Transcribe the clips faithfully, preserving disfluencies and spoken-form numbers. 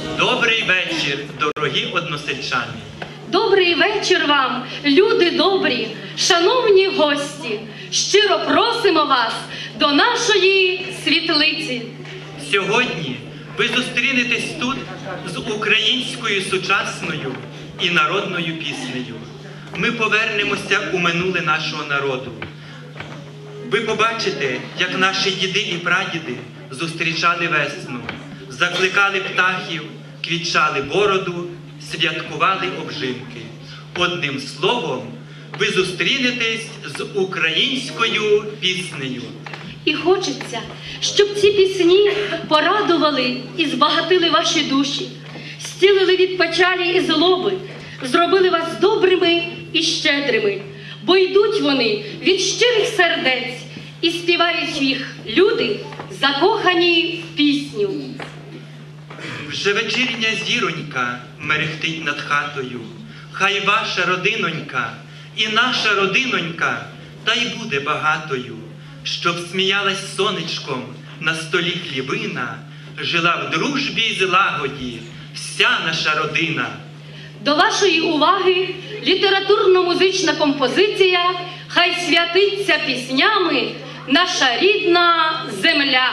Добрий вечір, дорогі односельчани. Добрий вечір вам, люди добрі, шановні гості. Щиро просимо вас до нашої світлиці. Сьогодні ви зустрінетесь тут з українською сучасною і народною піснею. Ми повернемося у минуле нашого народу. Ви побачите, як наші діди і прадіди зустрічали весну, закликали птахів, квітчали бороду, святкували обжинки. Одним словом, ви зустрінетесь з українською піснею. І хочеться, щоб ці пісні порадували і збагатили ваші душі, зцілили від печалі і злоби, зробили вас добрими і щедрими, бо йдуть вони від щирих сердець і співають їх люди, закохані в пісню. Вже вечірня зіронька мерехтить над хатою. Хай ваша родинонька і наша родинонька та й буде багатою, щоб сміялась сонечком на столі хлібина, жила в дружбі й злагоді вся наша родина. До вашої уваги літературно-музична композиція «Хай святиться піснями наша рідна земля».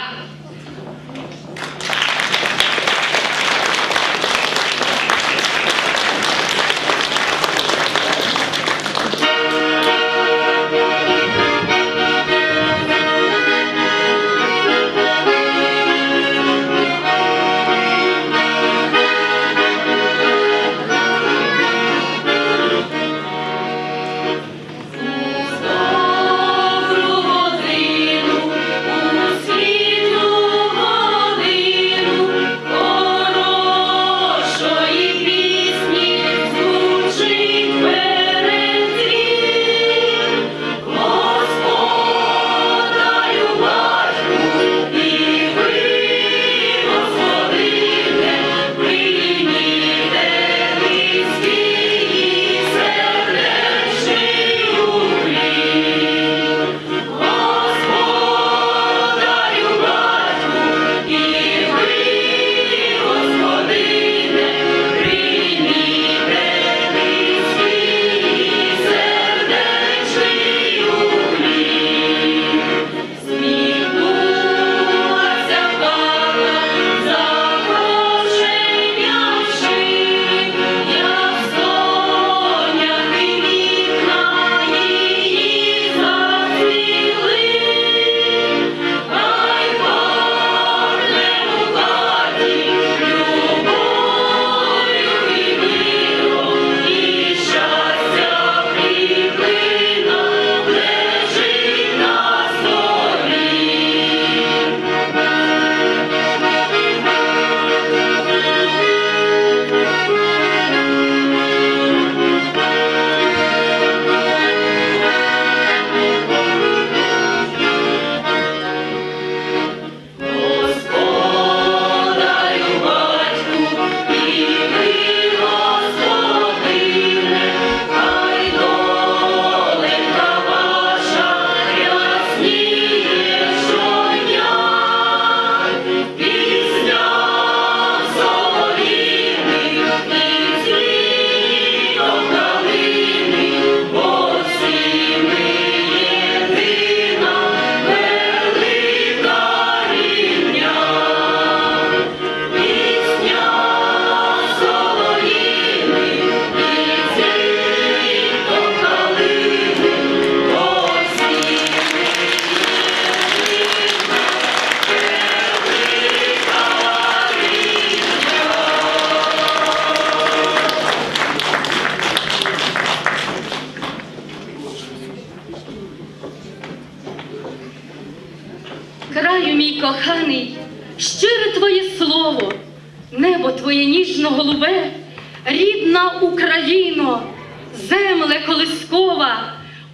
Краю мій коханий, щире твоє слово, небо твоє ніжно-голубе, рідна Україно, земле колискова,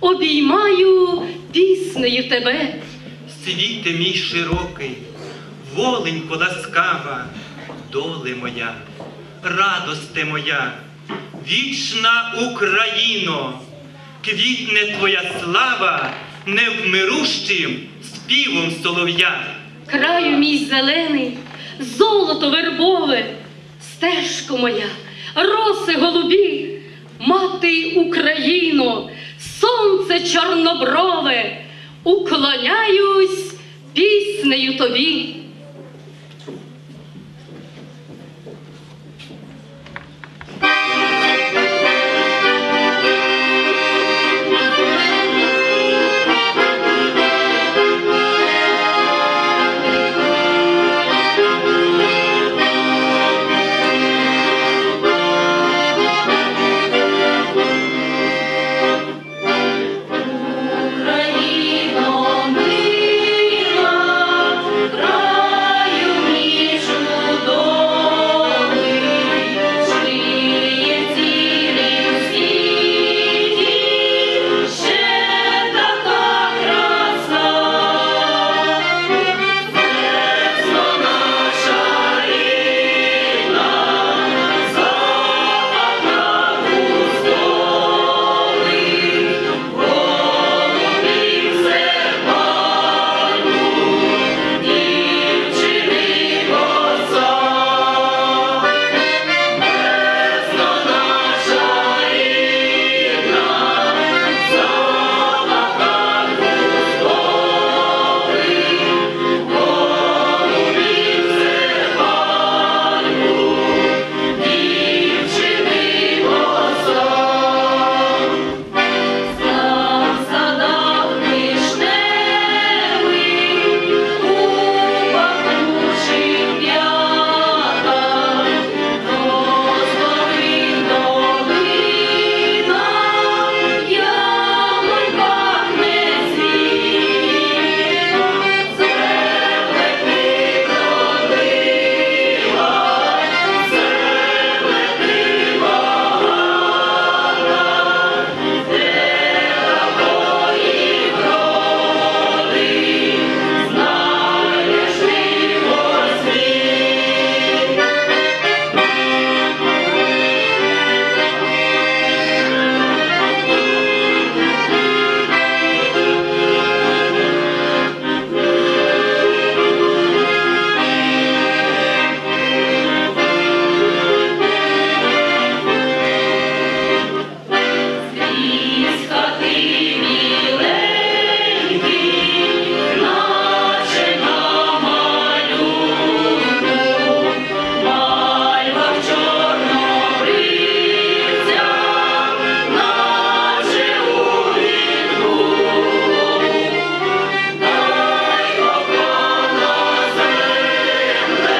обіймаю піснею тебе. Світе мій широкий, воленько ласкава, доле моя, радосте моя, вічна Україно, квітне твоя слава невмирущим співом солов'я. Краю мій зелений, золото вербове, стежко моя, роси голубі, мати Україно, сонце чорноброве, уклоняюсь піснею тобі. Україно, мила, краю мій чудовий, жиє в цілім світі ще така краса. Весна наша рідна, запах на густовий, голубів серпанку, дівчини коса. Весна наша рідна, запах на густовий, голубів серпанку, дівчини коса. Сам в садах вишневих, у пахучих п'ятах, розгорить долина, яблунь пахне цвіт. Землети вродила, землети багата, де такої вроди знайдеш ти Скрізь хати біленькі, наче на малюнку, мальва в чорнобривцях, наче у вінку. Дай кохана земле,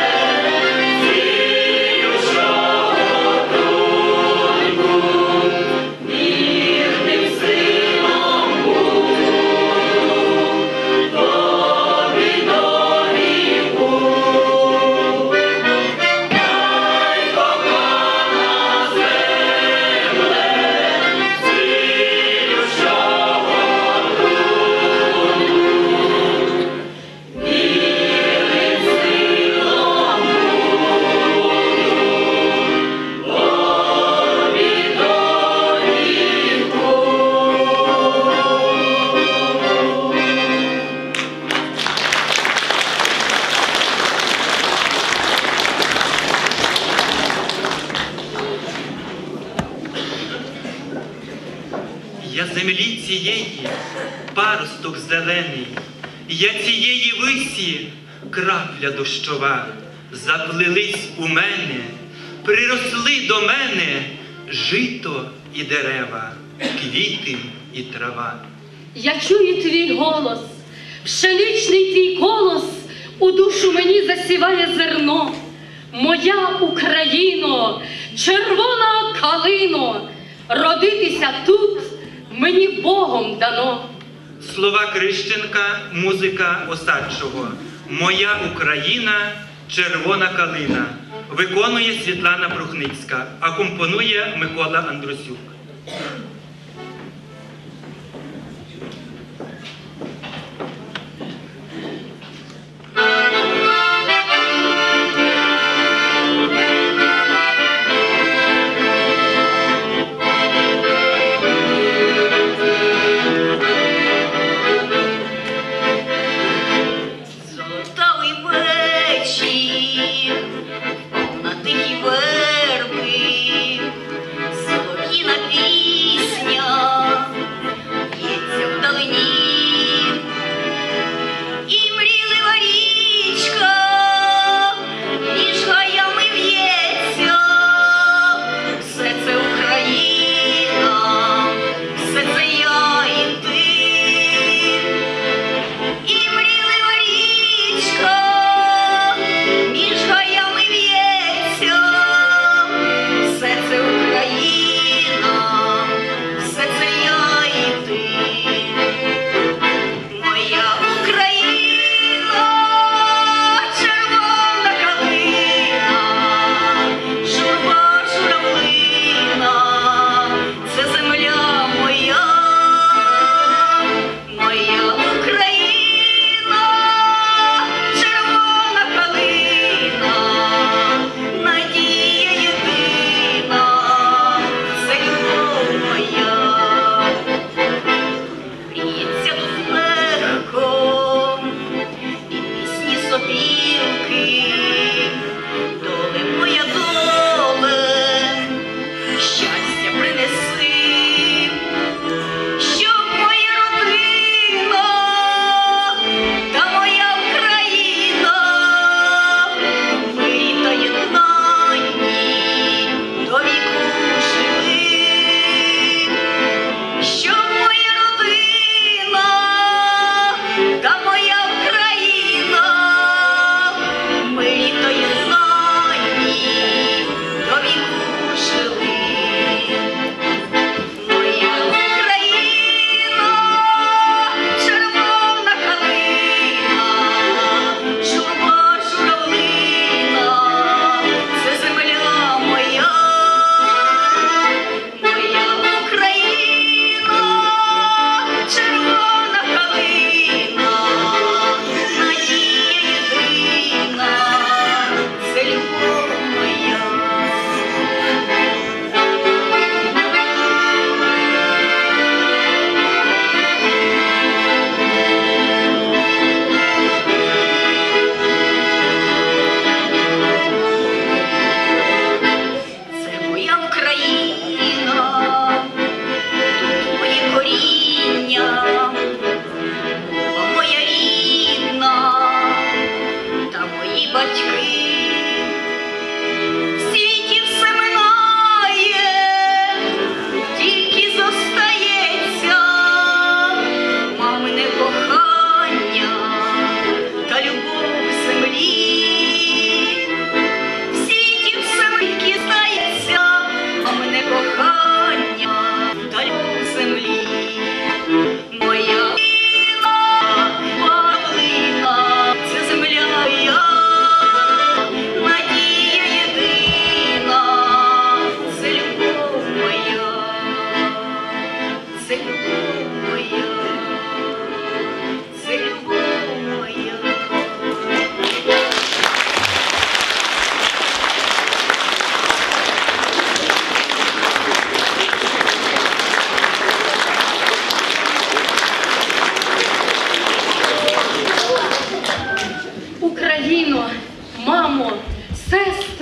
цілющого труньку, вірним сином буду, тобі до віку. Дай кохана земле, цілющого труньку, вірним сином Я землі цієї паросток зелений, я цієї висі крапля дощова. Заплились у мене, приросли до мене жито і дерева, квіти і трава. Я чую твій голос, пшеничний твій колос у душу мені засіває зерно. Моя Україно, червона калино, родитися тут мені Богом дано. Слова Крищенка, музика Осадчого. Моя Україна, червона калина. Виконує Світлана Прухницька, акомпонує Микола Андрусюк. Золотавий вечір, на тихий вечір.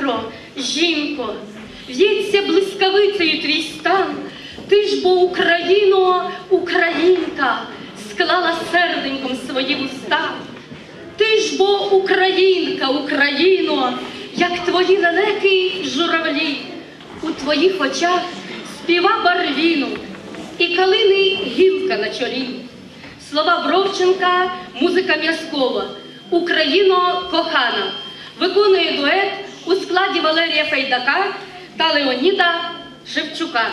сестро, жінко, в'ється блискавицею твій стан, ти ж бо Україно, українка, склала серденьком свої вуста. Ти ж бо українка, Україно, як твої лелеки журавлі, у твоїх очах співа барвіну і калини гілка на чолі. Слова Бровченка, музика М'язкова, Україно кохана, виконує дует у складі Валерія Фейдака та Леоніда Шевчука.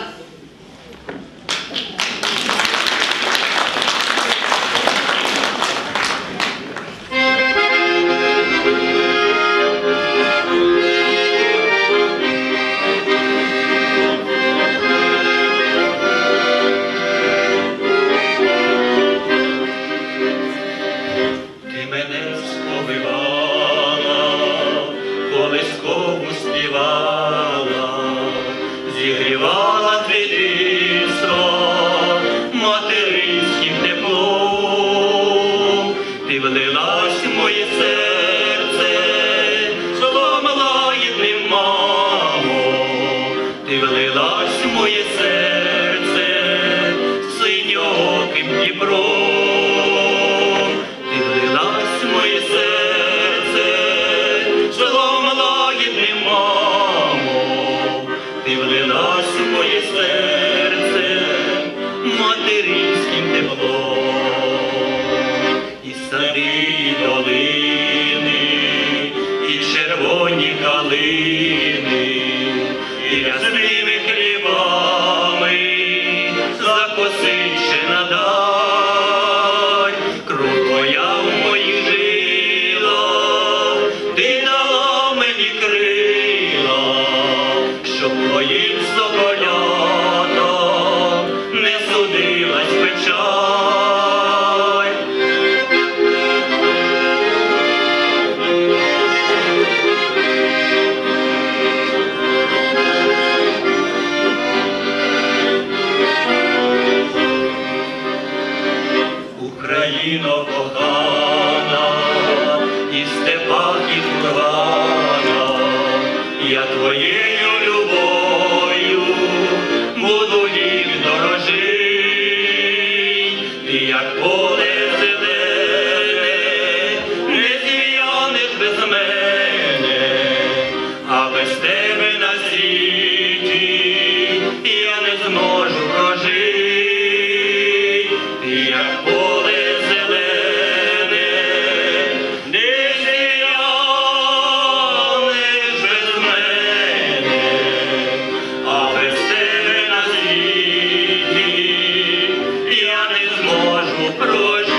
Зігрівала дитинство материнським теплом, ти влилась в моє серце, словом лагідним, мамо, ти влилась в моє серце синьоким Дніпром, ти влилась в моє серце, словом лагідним, мамо, ти влилась в моє серце материнським теплом. І сади, і долини, і червоні калини, і рясними хлібами закосить ще надаль. Кров твоя в моїх жилах, ти дала мені крила, щоб твоїм соколятам не судилась печаль. Україно кохана, і в степах, і кургана, я твоєю любов'ю буду вік дорожий. Ти як поле зелене, не зів'янеш без мене, а без тебе на світі я не зможу прожити. Ти як поле зелене, не зів'янеш без мене, а без тебе на світі я не зможу прожити.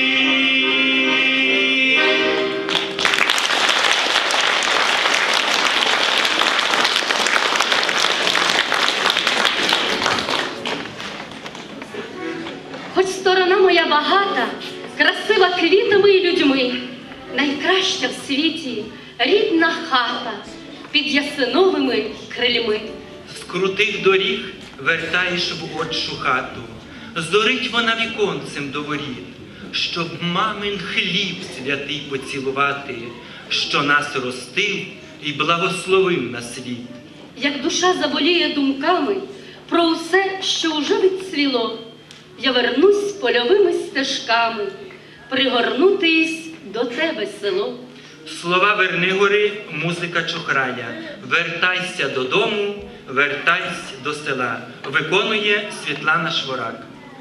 Хоч сторона моя багата, красива квітами і людьми, найкраща в світі рідна хата під ясиновими крильми. З крутих доріг вертаєш в отчу хату, зорить вона віконцем до воріт, щоб мамин хліб святий поцілувати, що нас ростив і благословив на світ. Як душа заболіє думками про усе, що уже відцвіло, я вернусь польовими стежками, пригорнутись до тебе, село. Слова Вернигори, музика Чухрая. Вертайся додому, вертайся до села. Виконує Світлана Шворак.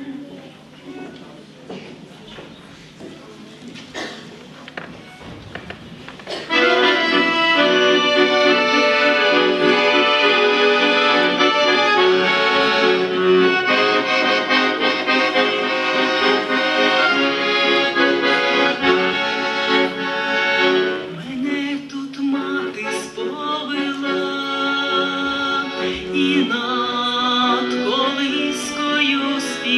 Мене тут мати сповила і над колискою співала.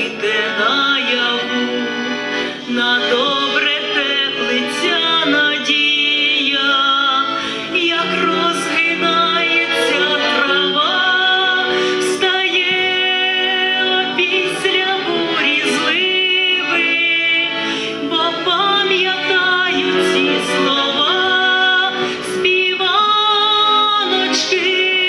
жити наяву, на добре теплиця надія, як розгинається трава, стає після бурі зливи, бо пам'ятаю ці слова, співаночки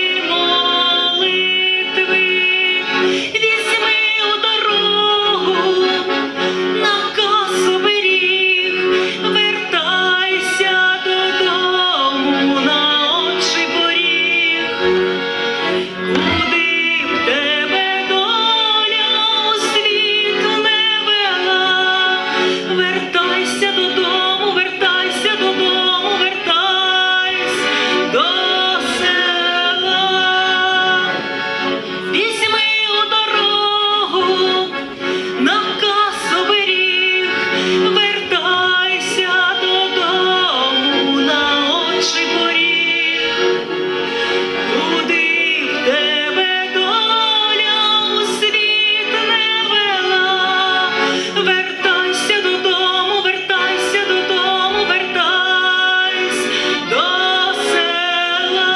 молитви. Візьми у дорогу на кособеріг, вертайся додому на очі поріг. Куди б тебе доля у світ не вела, вертайся додому, вертайся додому, вертайся до села. Візьми у дорогу на кособеріг, вертайся додому на очі поріг. Куди б тебе доля у світ не вела, вертайся додому, вертайся додому, вертайся до села.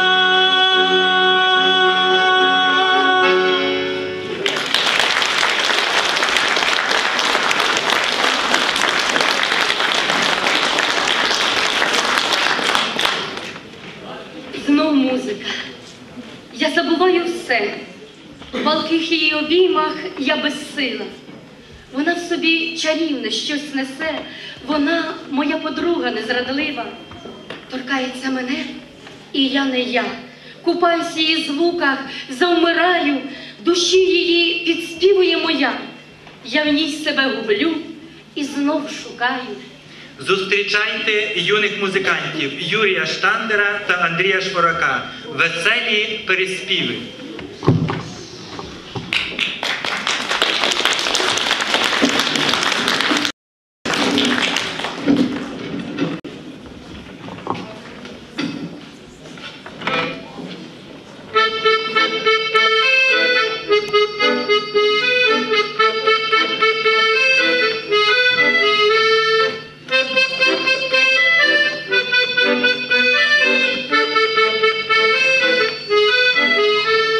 Знов музика. Я забуваю все. В палких її обіймах я безсила. Вона в собі чарівне щось несе. Вона моя подруга незрадлива. Торкається мене, і я не я. Купаюсь в її звуках, завмираю. Душі її підспівує моя. Я в ній себе гублю і знов шукаю. Зустрічайте юних музикантів Юрія Штандера та Андрія Шпорака. Веселі переспіви. Thank you.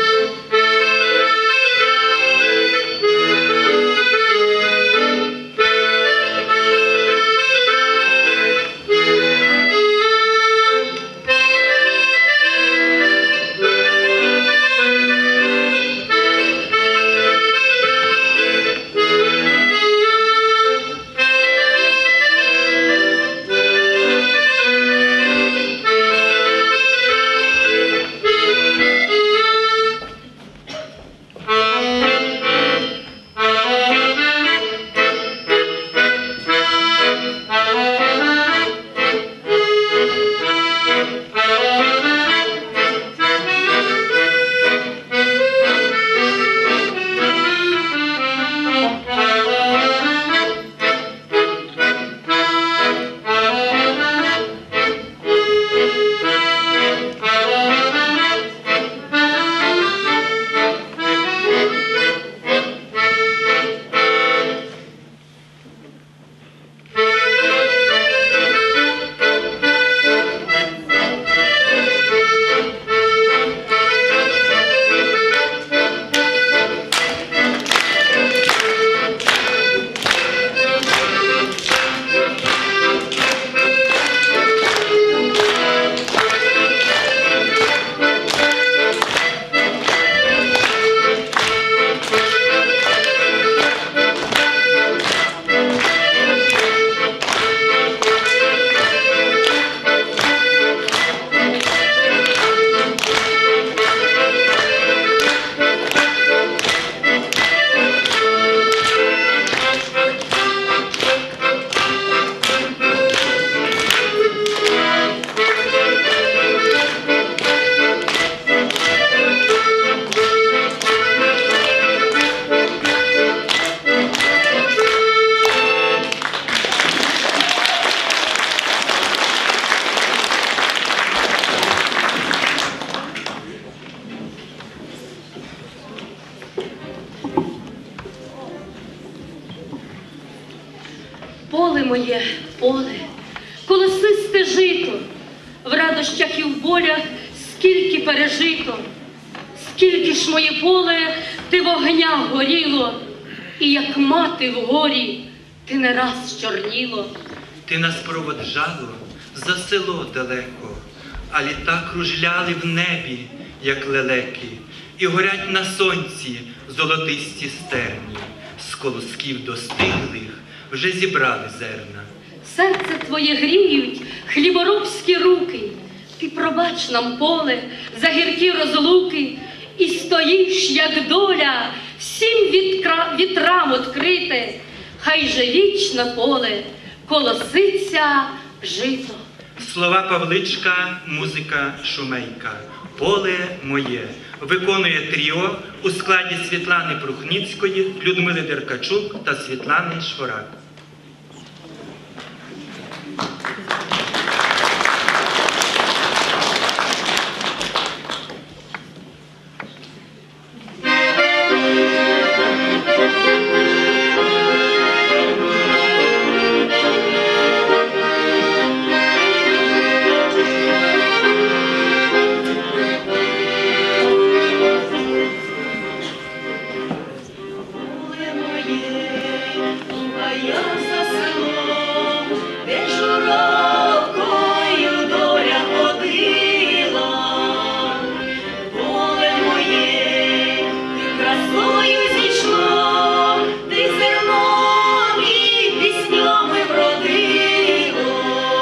Поле моє, поле, колосисте жито, в радощах і в болях скільки пережито, скільки ж моє поле ти вогня горіло, і як мати в горі ти не раз чорніло. Ти нас проводжало за село далеко, а літа кружляли в небі, як лелеки, і горять на сонці золотисті стерні. З колосків достиглих вже зібрали зерна. Серце твоє гріють хліборобські руки, ти пробач нам, поле, за гіркі розлуки, і стоїш, як доля, всім вітра- вітрам открите, хай же вічно поле колоситься жито. Слова Павличка, музика Шумейка. Поле моє виконує тріо у складі Світлани Прухніцької, Людмили Деркачук та Світлани Шворак. Поле моє, а я за селом, де журавкою доля ходила. Поле моє, ти красою зійшло, ти зерном і піснями вродило.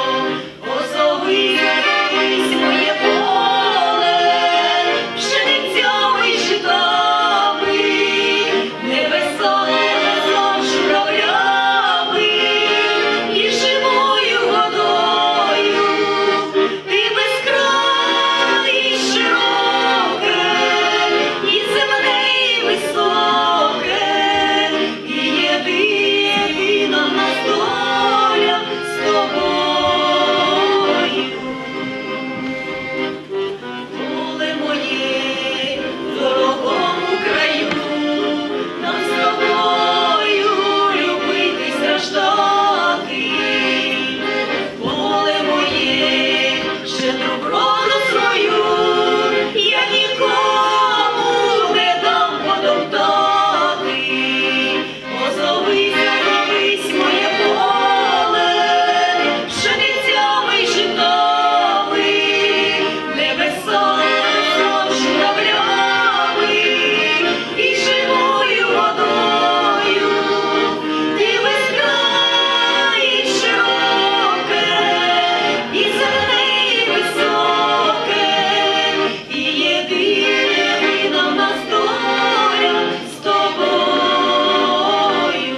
Озовись моє поле, пшеницями й житами, небесами журавлями і живою водою. Ти безкрай і широке, і земне, і високе, і єдина в нас доля з тобою. Поле моє, в дорогому краю, нам з тобою любити й страждати. Поле моє, щедру броду свою, я нікому не дам потоптати. Озовись, озовись моє поле, пшеницями й житами, небесами журавлями і живою водою. Ти безкрай і широке, і земне, і високе, і єдина в нас доля з тобою.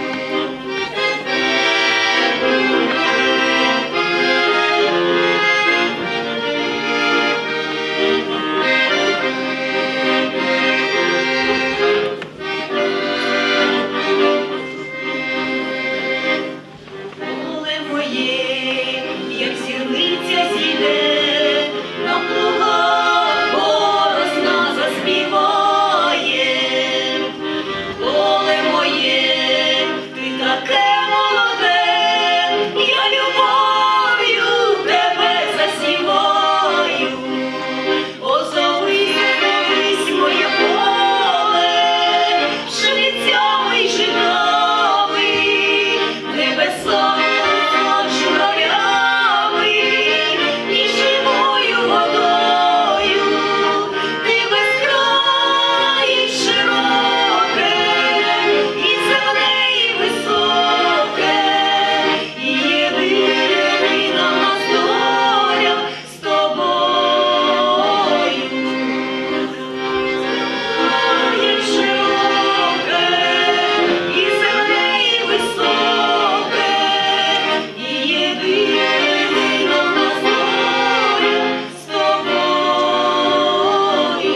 Поле моє, як зірниця зійде, на плугах борозна заспіває. Поле моє, ти таке молоде, я любов'ю тебе засіваю. Озовись, озовись моє поле, пшеницями й житами, небесами журавлями і живою водою. Ти безкрай і широке, і земне, і високе, і єдина в нас доля з тобою. І широке, і земне, і високе, і єдина в нас доля з тобою.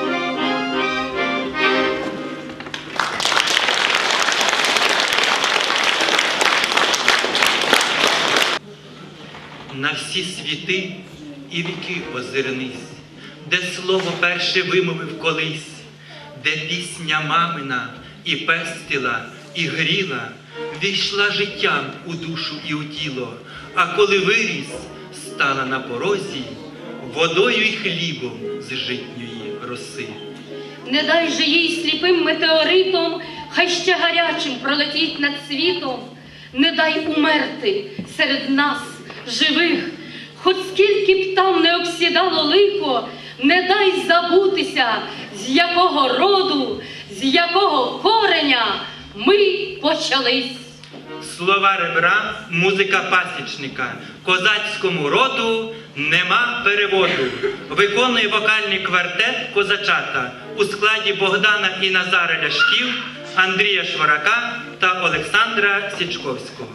На всі світи і віки озирнись, де слово перше вимовив колись, де пісня мамина і пестила і гріла, війшла життям у душу і у тіло, а коли виріс, стала на порозі водою й хлібом з житньої роси. Не дай же їй сліпим метеоритом, хай ще гарячим пролетіть над світом. Не дай умерти серед нас, живих, хоч скільки б там не обсідало лихо, не дай забутися, з якого роду, з якого кореня ми почались. Слова ребра, музика пасічника, козацькому роду нема переводу. Виконує вокальний квартет «Козачата» у складі Богдана і Назара Ляшків, Андрія Шворака та Олександра Січковського.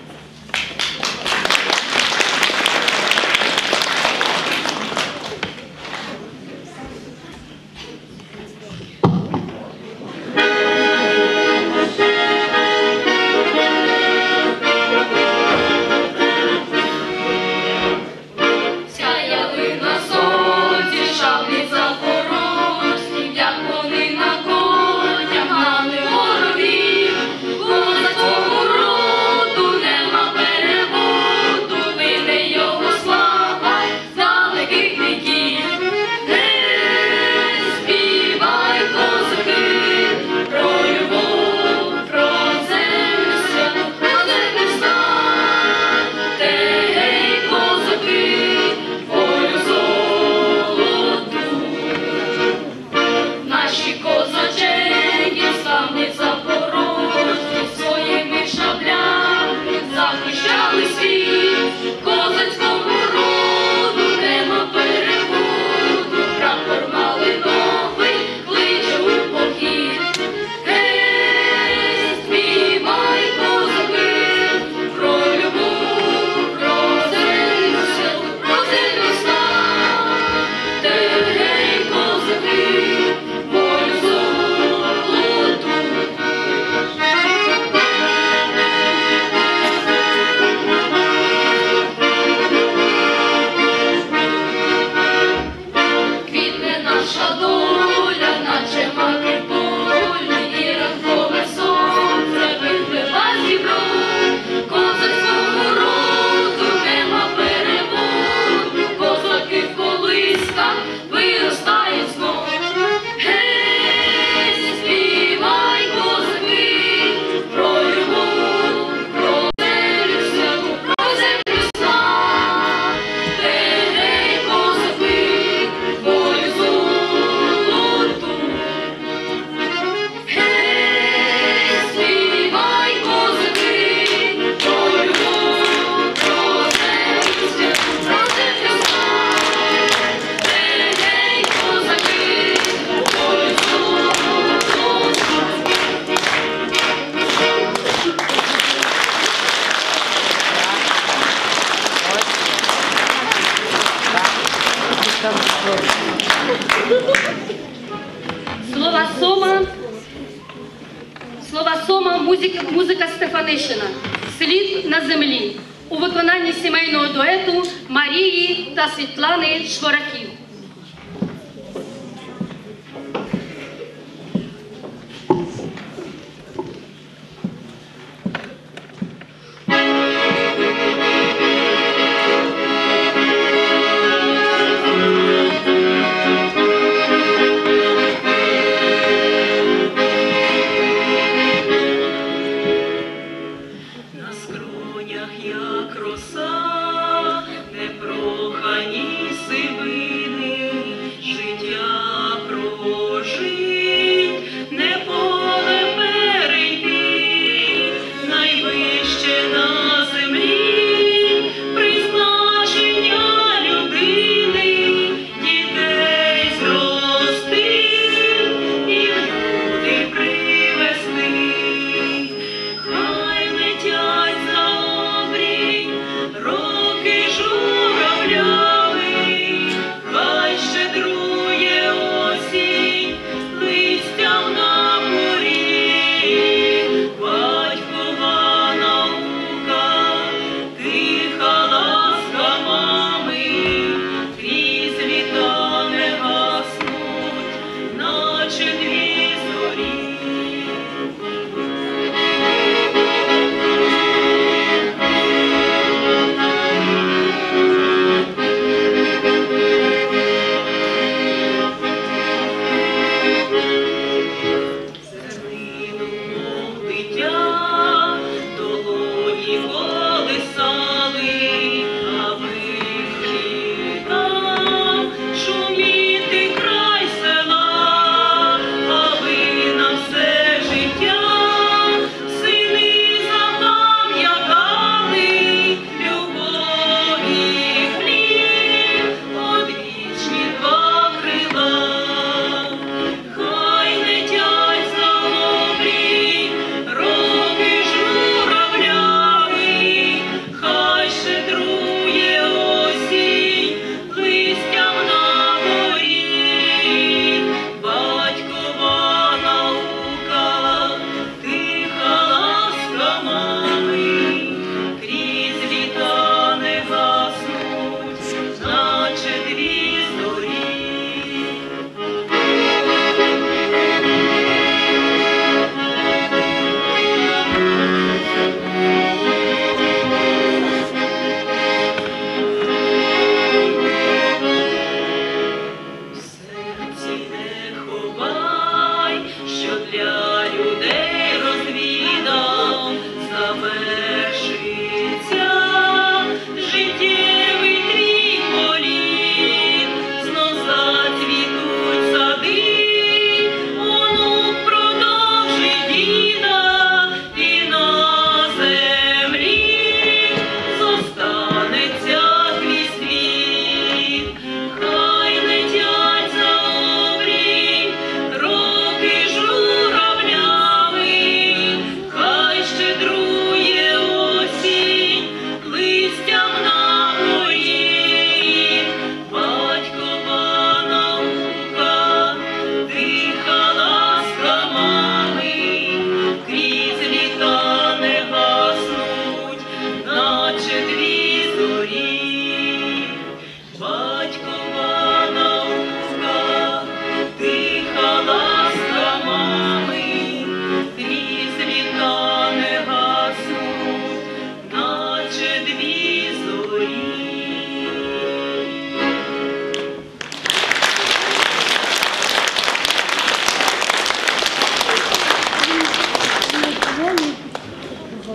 Слова Сома, слова Сома, музика, музика Стефанишина, «Слід на землі» у виконанні сімейного дуету Марії та Світлани Швораків. На скронях, як роса, непрохані сивини,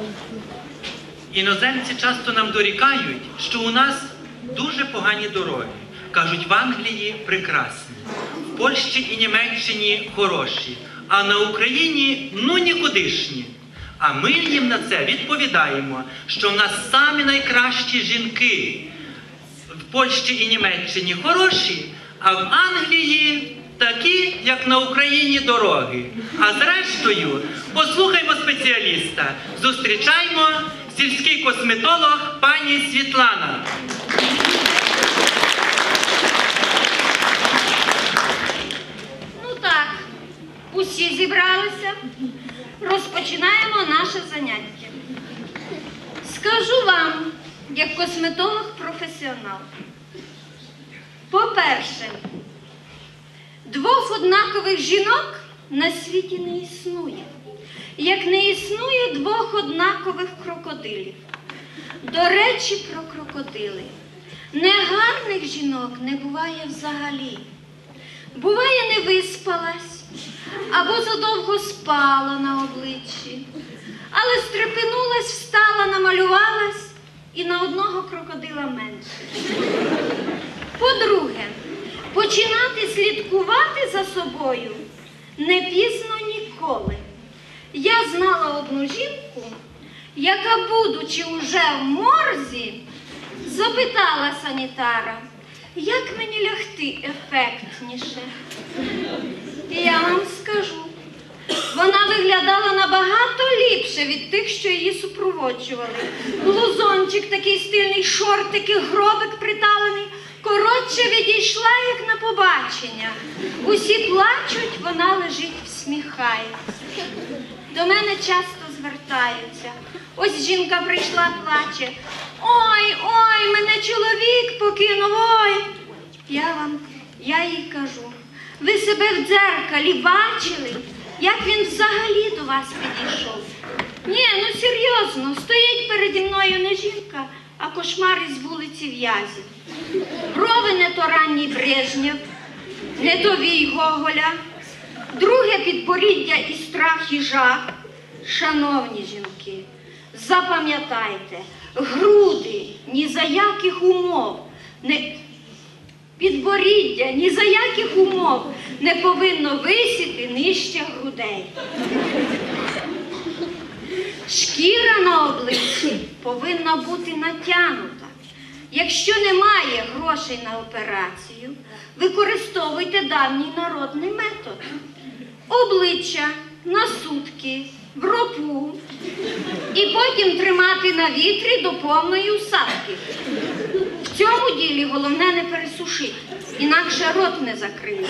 Іноземці часто нам дорікають, що у нас дуже погані дороги. Кажуть, в Англії прекрасні, в Польщі і Німеччині хороші, а на Україні ну нікудишні. А ми їм на це відповідаємо, що в нас самі найкращі жінки в Польщі і Німеччині хороші, а в Англії такі, як на Україні, дороги. А зрештою, послухаймо спеціаліста. Зустрічаймо сільський косметолог пані Світлана. Ну так, усі зібралися. Розпочинаємо наше заняття. Скажу вам, як косметолог-професіонал. По-перше, двох однакових жінок на світі не існує. Як не існує двох однакових крокодилів. До речі, про крокодили. Негарних жінок не буває взагалі. Буває, не виспалась, або задовго спала на обличчі, але стрепенулась, встала, намалювалась і на одного крокодила менше. По-друге, починати слідкувати за собою не пізно ніколи. Я знала одну жінку, яка, будучи уже в морзі, запитала санітара, як мені лягти ефектніше. І я вам скажу, вона виглядала набагато ліпше від тих, що її супроводжували. Блузончик такий стильний, шортики, гробик приталений. Коротше, відійшла, як на побачення. Усі плачуть, вона лежить, всміхається. До мене часто звертаються. Ось жінка прийшла, плаче. Ой, ой, мене чоловік покинув, ой. Я вам, я їй кажу, ви себе в дзеркалі бачили, як він взагалі до вас підійшов? Ні, ну серйозно, стоїть переді мною не жінка, а кошмар із вулиці В'язів. Брови не то ранній Брежнєв, не то вій Гоголя, друге підборіддя і страх, і жах. Шановні жінки, запам'ятайте, груди ні за яких умов, не... підборіддя ні за яких умов не повинно висіти нижче грудей. Шкіра на обличчі повинна бути натягнута. Якщо немає грошей на операцію, використовуйте давній народний метод. Обличчя на сутки, в ропу і потім тримати на вітрі до повної усадки. В цьому ділі головне не пересушити, інакше рот не закриється.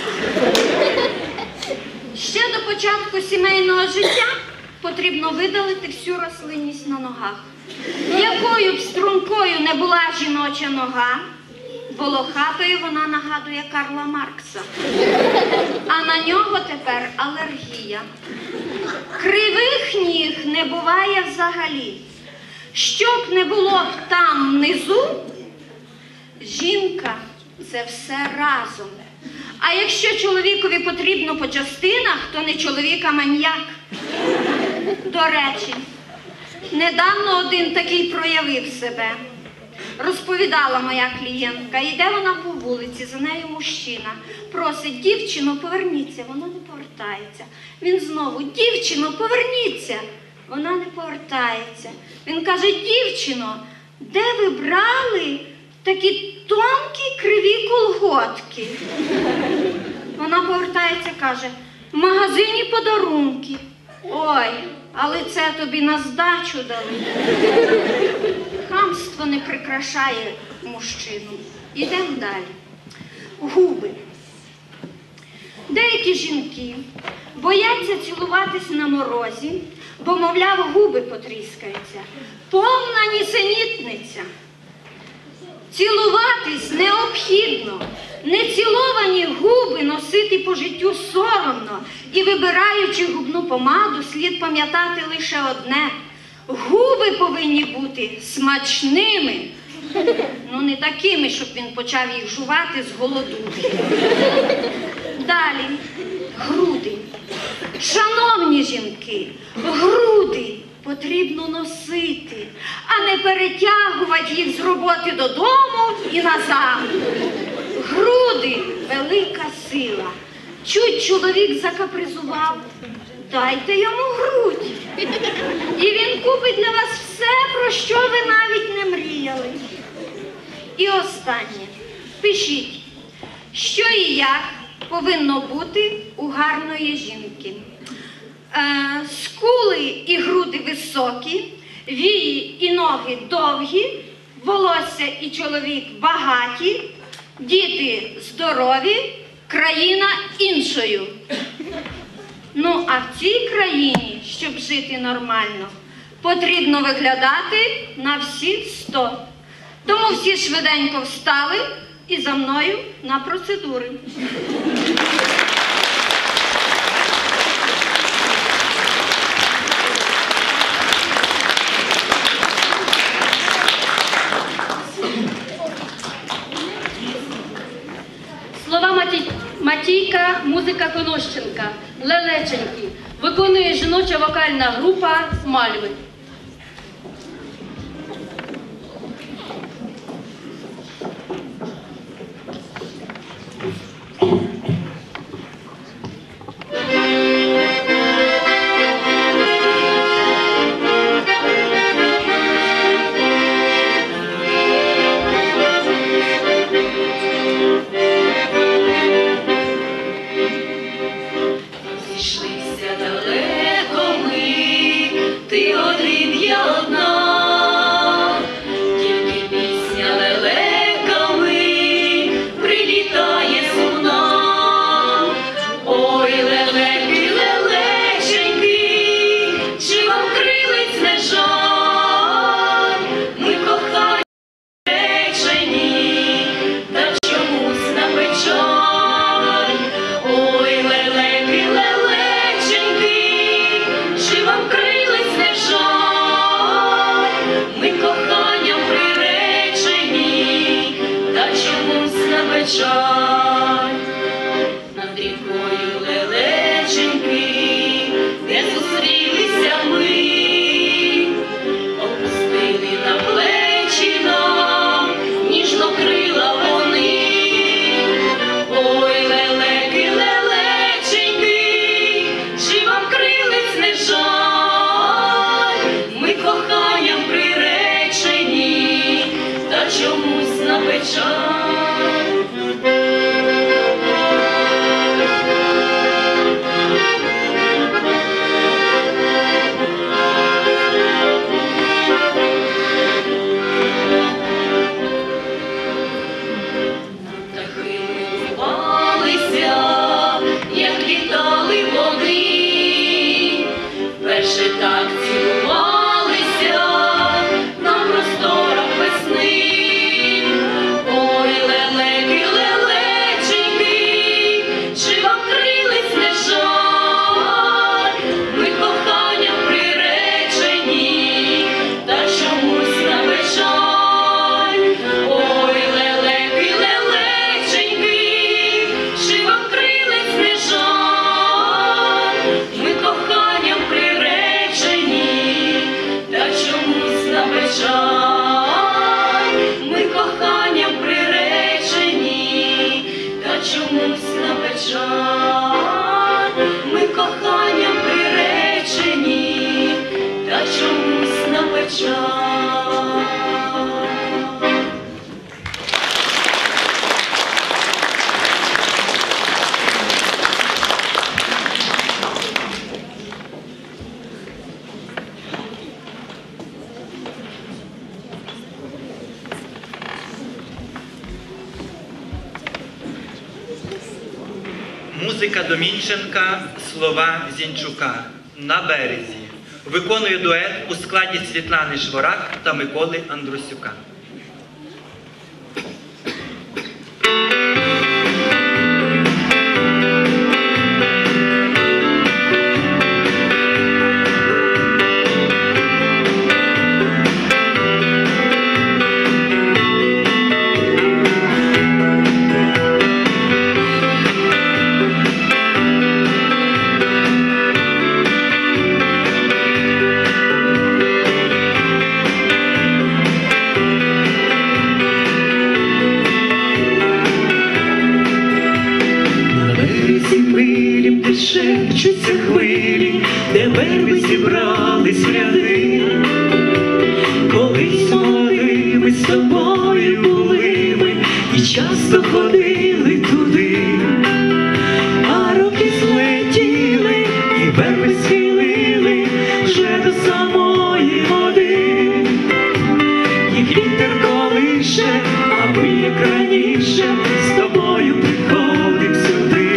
Ще до початку сімейного життя потрібно видалити всю рослинність на ногах. Якою б стрункою не була жіноча нога, волохатою вона нагадує Карла Маркса. А на нього тепер алергія. Кривих ніг не буває взагалі. Щоб не було б там внизу, жінка – це все разом. А якщо чоловікові потрібно по частинах, то не чоловік, а маньяк. До речі, недавно один такий проявив себе. Розповідала моя клієнтка, йде вона по вулиці, за нею мужчина. Просить, дівчино, поверніться, вона не повертається. Він знову, дівчино, поверніться, вона не повертається. Він каже, дівчино, де ви брали такі тонкі криві колготки? Вона повертається, каже, в магазині подарунки. Ой, але це тобі на здачу дали. Хамство не прикрашає мужчину. Ідемо далі. Губи. Деякі жінки бояться цілуватись на морозі, бо, мовляв, губи потріскаються. Повна нісенітниця. Цілуватись необхідно. Неціловані губи носити по життю соромно. І, вибираючи губну помаду, слід пам'ятати лише одне. Губи повинні бути смачними. Ну, не такими, щоб він почав їх жувати з голодухи. Далі. Груди. Шановні жінки, груди потрібно носити, а не перетягувати їх з роботи додому і назад. Груди – велика сила. Чуть чоловік закапризував, дайте йому грудь. І він купить для вас все, про що ви навіть не мріяли. І останнє. Пишіть, що і як повинно бути у гарної жінки. Е, скули і груди високі, вії і ноги довгі, волосся і чоловік багаті, діти здорові, країна іншою. Ну, а в цій країні, щоб жити нормально, потрібно виглядати на всі сто. Тому всі швиденько встали і за мною на процедури. Слова Маті- Матійка, музика Конощенка, Лелеченьки. Виконує жіноча вокальна група з Мальви. Зійшлися далеко ми, ти один, я одна, тільки пісня лелеками прилітає сумна. Ой, лелеки, лелеченьки, чи вам крилиць не жаль? Ми кохані речені, та чомусь на печаль. Ой, лелеки, лелеченьки, чи вам крилиць не жаль? Ми коханням приречені, та чомусь на печаль. Над рікою лелеченьки, де зустрілися ми, опустили на плечі нам ніжно крила вони. Ой, лелеки, лелеченьки, чи вам крилиць не жаль? Ми коханням приречені, та чомусь на печаль. Птахи впалися, як літали вони, перше так цілувалися на просторах весни. Ой, лелеки, лелеченьки, чи вам крилиць не жаль? Ми коханням приречені, та чомусь на печаль. Ой, лелеки, лелеченьки, чи вам крилиць не жаль? Ми коханням приречені, та чомусь на печаль. Ми коханням приречені, та чомусь на печаль. Ми коханням приречені, та чомусь на печаль. Музика Домінченка, слова Зінчука «На березі». Виконує дует у складі Світлани Шворак та Миколи Андрусюка. Ой, часто ходили туди, а роки злетіли і верби схилили вже до самої води. Їх вітер колише, а ми, як раніше, з тобою приходим сюди.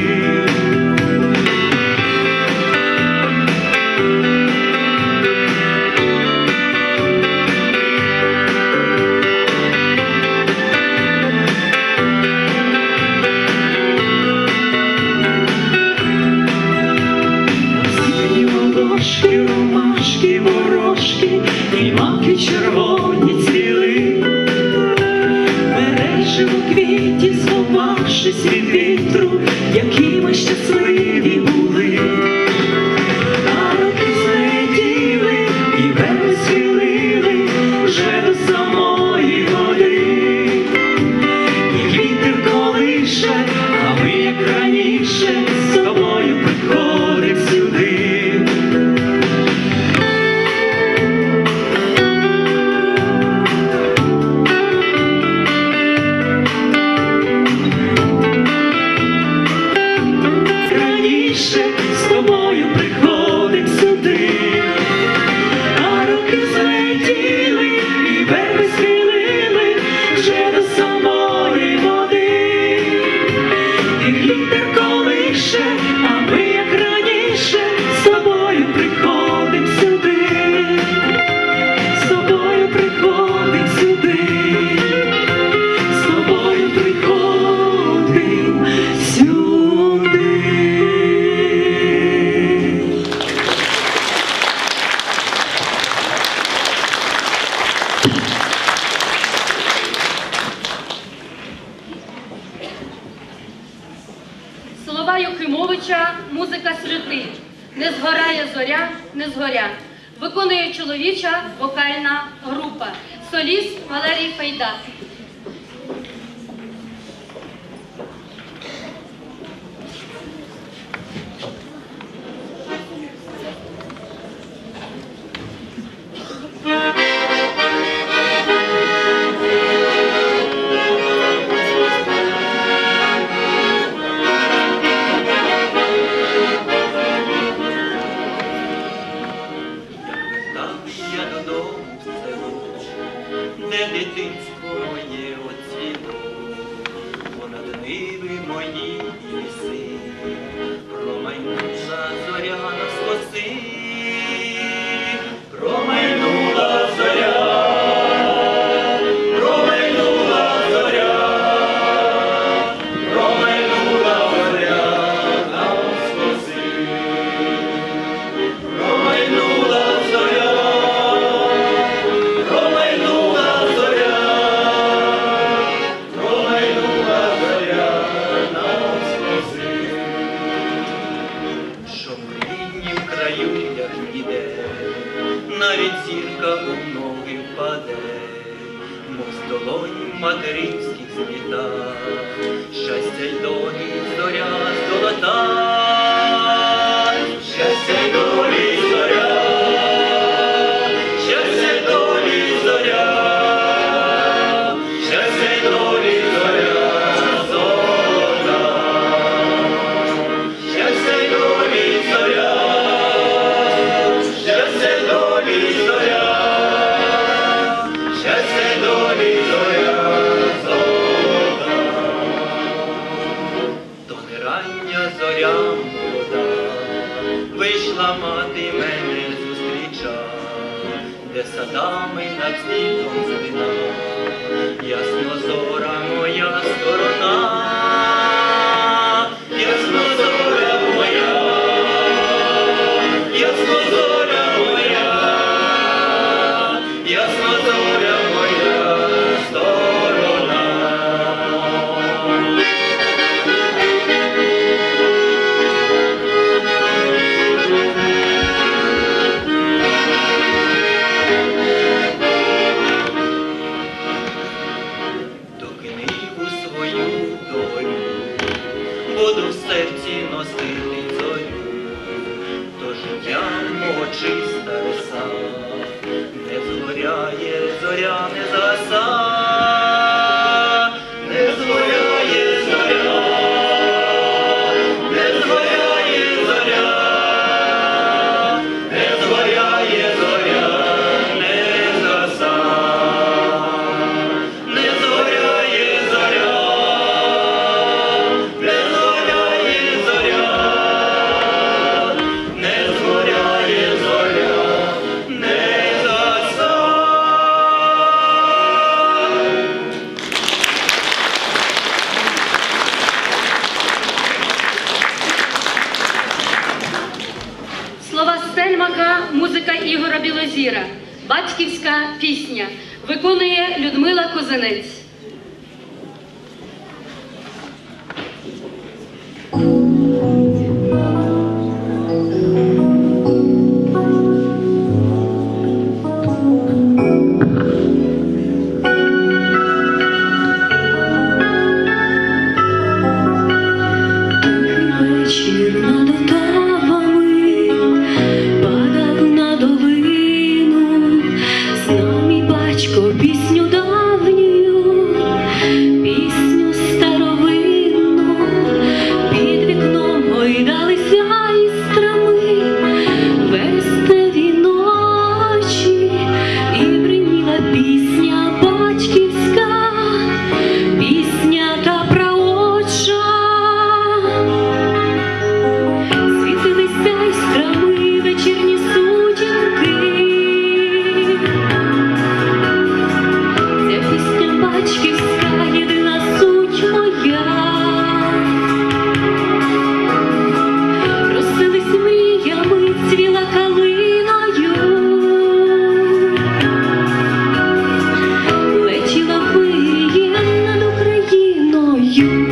Ромашки, ромашки, ворожки, і маки червоні цвіли. Мережево квіті, сховавшись від вітру, які ми щасливі були. А роки злетіли і верби схилили вже до самої води. Їх вітер колише, а ми, як раніше, з тобою приходим сюди. З тобою приходим сюди, а роки злетіли і верби схилили вже до самої води. І вітер колише, а ми, як раніше, з тобою приходим сюди, з тобою приходим сюди, з тобою приходим сюди. Слова Юхимовича, музика сироти. Не згорає зоря, не згоря. Виконує чоловіча вокальна група. Соліст Валерій Файда. Я додому в село, де дитинство моє оцвіло, понад ниви мої і ліси, промайнула зоряна з коси, промайнула зоря, промайнула зоря, промайнула зоряна з коси, промайнула зоря. Навіть зірка у ноги впаде, мов з долонь материнських зліта, щастя й долі зоря золота, щастя й долі зоря, щастя й долі зоря, щастя й долі зоря золота, щастя й долі зоря. Зоря молода, вийшла мати мене зустріча, де садами над снігом звина, ясно зора моя сторона, ясно зоря моя, ясно зоря моя, ясно зоря моя сторона. Буду в серці носити зорю, то життя мого чиста роса, не згоряє зоря, не згаса, не згоряє. Патріотична пісня виконує Людмила Козинець. Вечір над Отавами падав на долину, знав мій батько пісню давню, пісню старовинну, під вікном гойдалися істрами, вересневі ночі, і бриніла пісня батьківська, пісня та праотча. Світилися яскрами вечірні сутінки. Ця пісня батьківська, єдина суть моя. Розсились мріями, цвіла калиною. Летіла вирієм над Україною.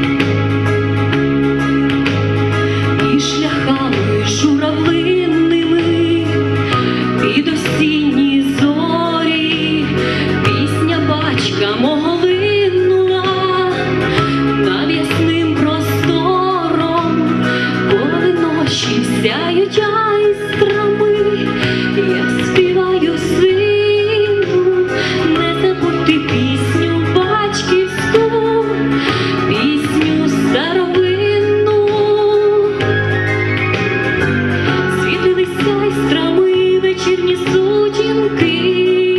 І шляхами журавлинними під осінні зорі пісня батька мого линула над ясним простором, коли ночі сяють айстрами. Я співаю сину, не забудьте пісню батьківську, пісню старовинну. Світилися яскрами вечірні сутінки.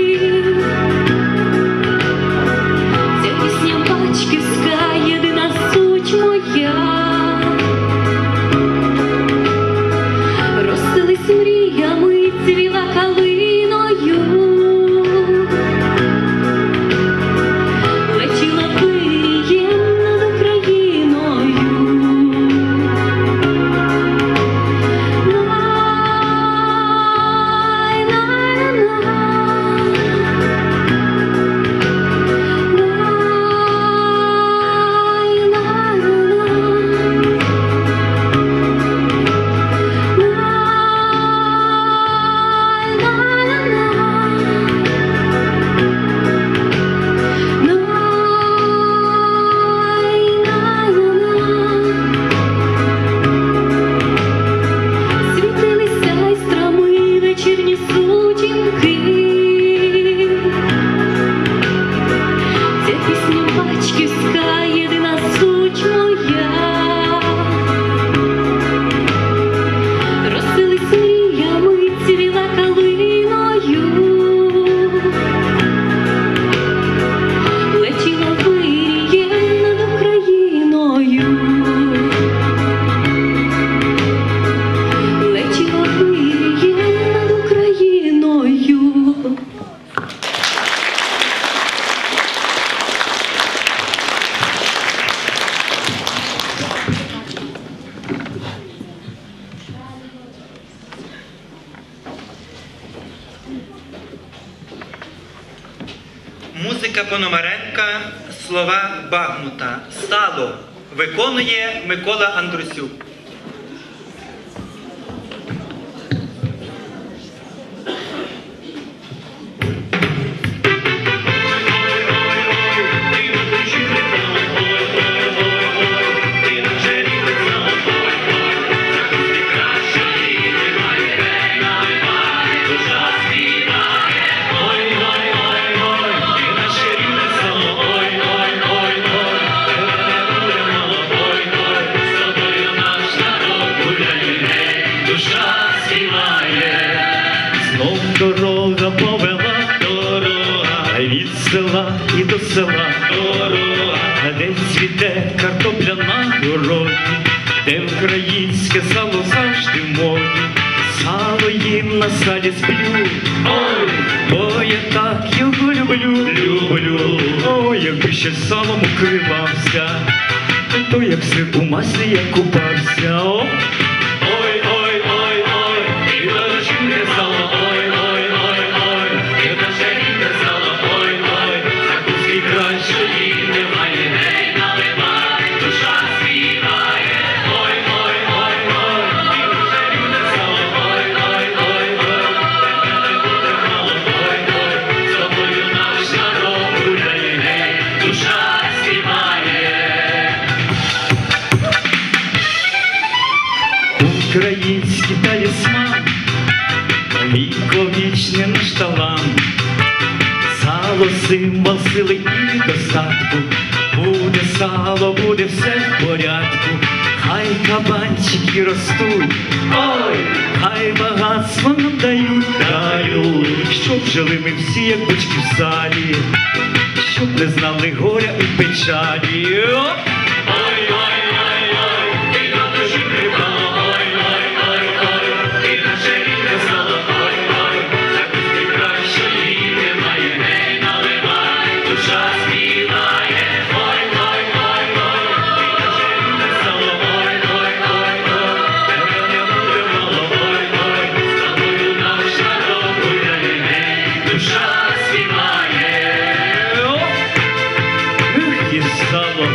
Ця пісня батьківська, єдина суть моя. Розсились мріями, цвіла калиною. Летіла вирієм над Україною. Світилися яскрами вечірні сутінки. Ця пісня батьківська, єдина суть моя. Розсились мріями, цвіла калиною. Летіла вирієм над Україною. Летіла вирієм над Україною. Музика Пономаренка, слова Багнута. Стало виконує Микола Андрусюк. Знов дорога повела, дорога від села і до села, дорога, де цвіте картопляна дорога, де українське сало завжди в моді, сало їм на саді сплю. Ой, бо я так його люблю, люблю. Ой, якби ще салом укривався, то як сир у маслі я купався. О! Ой, ой, ой, ой, і дорожче сало, ой, ой, ой, ой, і український талісман, віковічний наш талант. Сало – символ сили і достатку, буде сало, буде все в порядку. Хай кабанчики ростуть, ой, хай багатство нам дають, дають, щоб жили ми всі, як бочки в салі, щоб не знали горя і печалі. Оп! Ой, ой, ой, ой, і на душі припало, ой, ой, ой, ой, і наше рідне стало, ой, ой, закусти кращої немає, гей, наливай, душа співає, ой, ой, ой, ой, і наше рідне стало, ой, ой, ой, ой, тебе не буде мало, ой, ой, з тобою наш народ гуляє, гей, душа співає. Ех, і сало.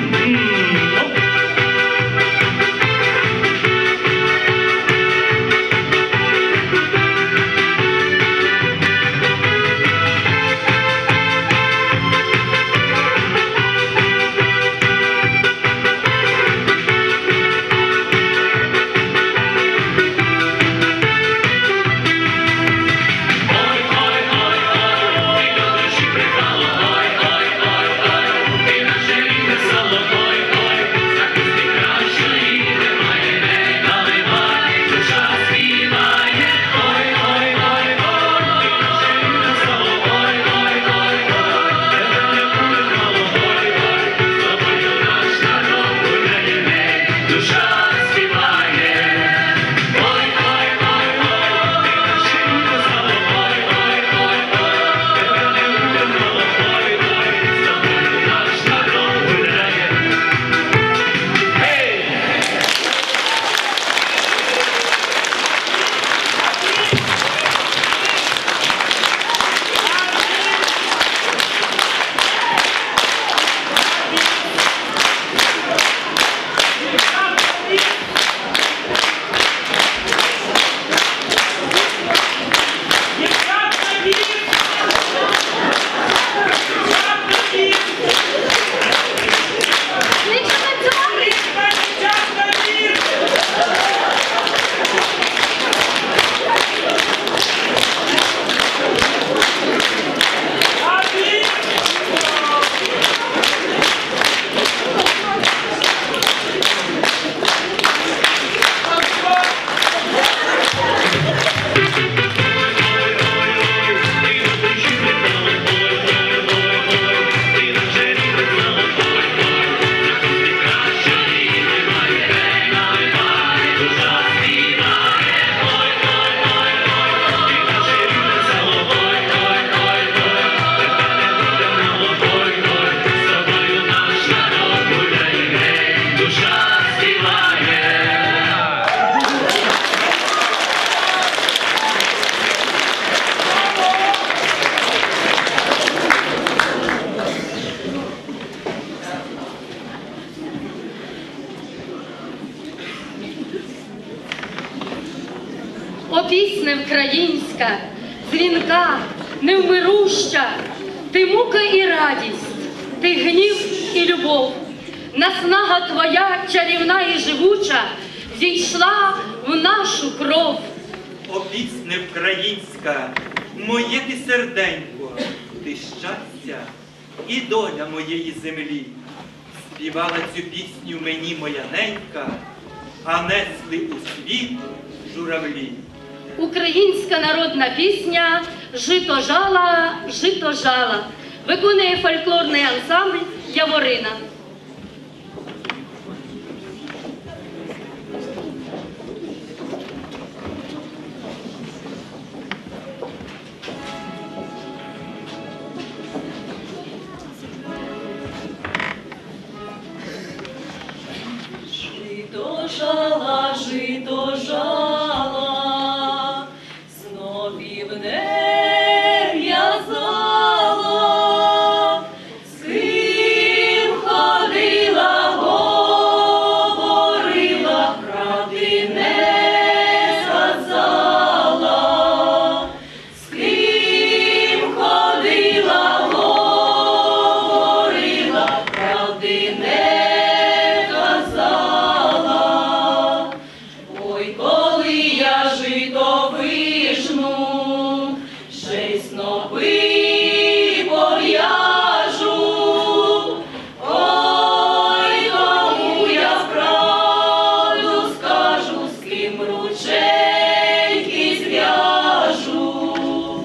О, пісня українська, дзвінка, невмируща, ти мука і радість, ти гнів і любов. Наснага твоя, чарівна і живуча, зійшла в нашу кров. О, пісня українська, моє ти серденько, ти щастя і доля моєї землі. Співала цю пісню мені моя ненька, а несли у світ журавлі. Українська народна пісня «Жито жала, жито жала» виконує фольклорний ансамбль «Яворина». Жито жала, жито жала, снопів не в'язала, сим снопи пов'яжу, ой, кому я правду скажу, з ким рученьки зв'яжу,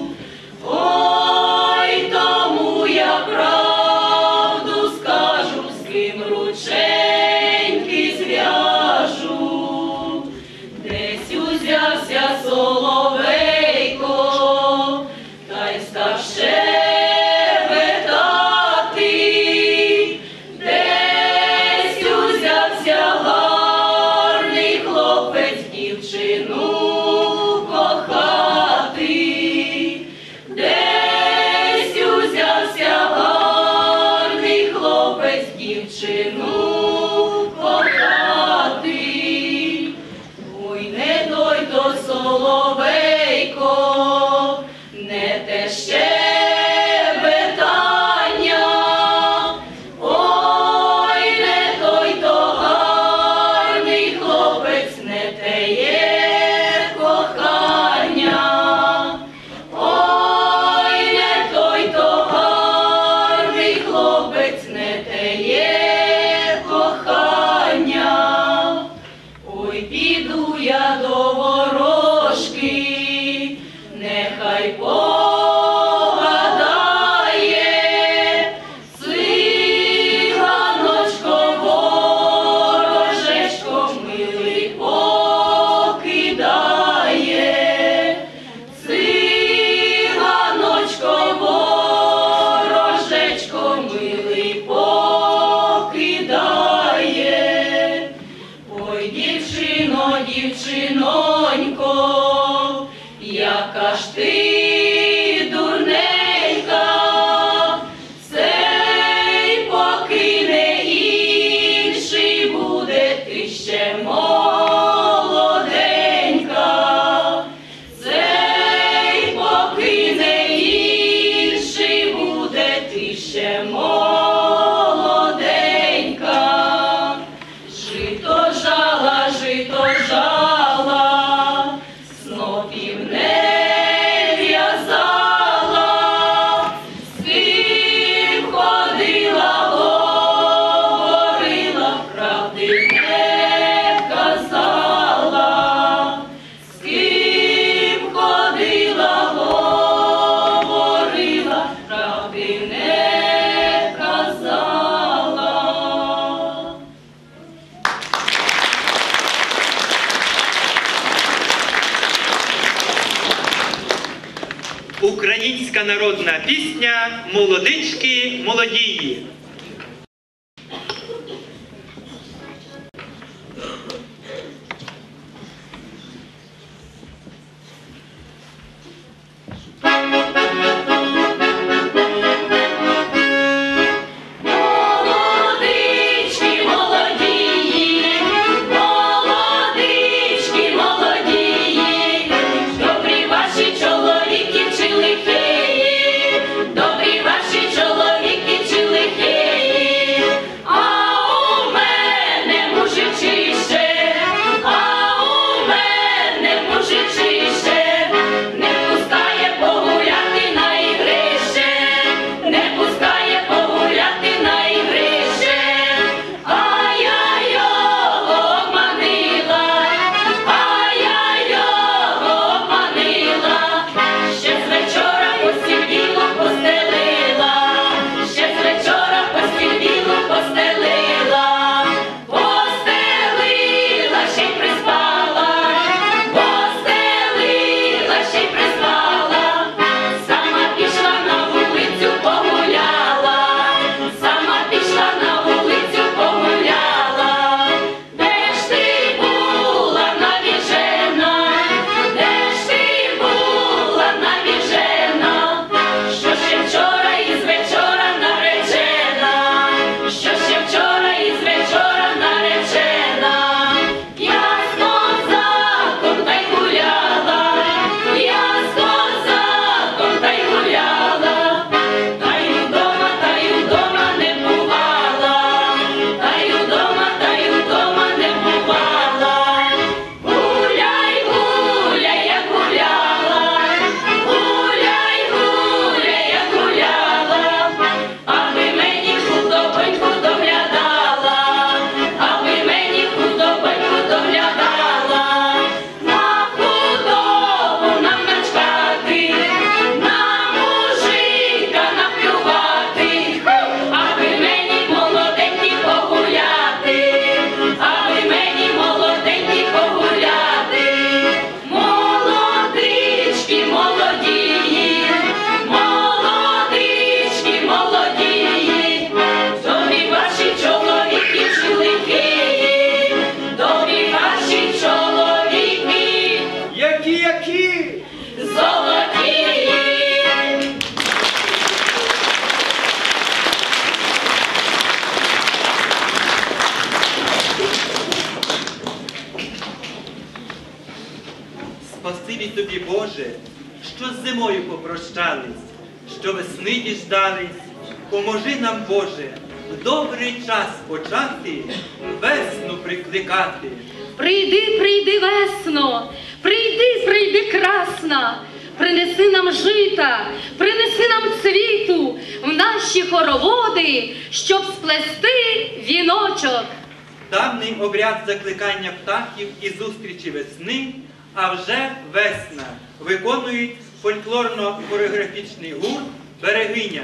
ой, тому я правду скажу, з ким рученьки зв'яжу. Десь узявся соловейко, та й став щебетати. Десь узявся гарний хлопець дівчину кохати. Десь узявся гарний хлопець дівчину кохати. Ой, не той то соловейко, не те щебетання, ой, не той то гарний хлопець, не те є кохання, ой, не той то гарний хлопець, не те є кохання. Ой, піду я до ворожки, нехай погадає, циганочко, ворожечко, милий покидає, циганочко, ворожечко, милий покидає. Ой, дівчино, дівчинонько, яка ж ти дурненька, цей покине, інший буде, ти ще молоденька, цей покине, інший буде, ти ще молоденька. Жито жала, жито жала, снопів не в'язала, з ким ходила, говорила, правди не казала, з ким ходила, говорила, правди не казала. Українська народна пісня «Молодички молодії». Молодички молодії, молодички молодії, добрі ваші чоловіки чи лихі, добрі ваші чоловіки чи лихі. тобі, Боже, що з зимою попрощались, що весни діждались. Поможи нам, Боже, в добрий час почати весну прикликати. Прийди, прийди, весно, прийди, прийди, красна, принеси нам жита, принеси нам цвіту в наші хороводи, щоб сплести віночок. Давній обряд закликання птахів і зустрічі весни, а вже весна, виконують фольклорно-хореографічний гурт «Берегиня».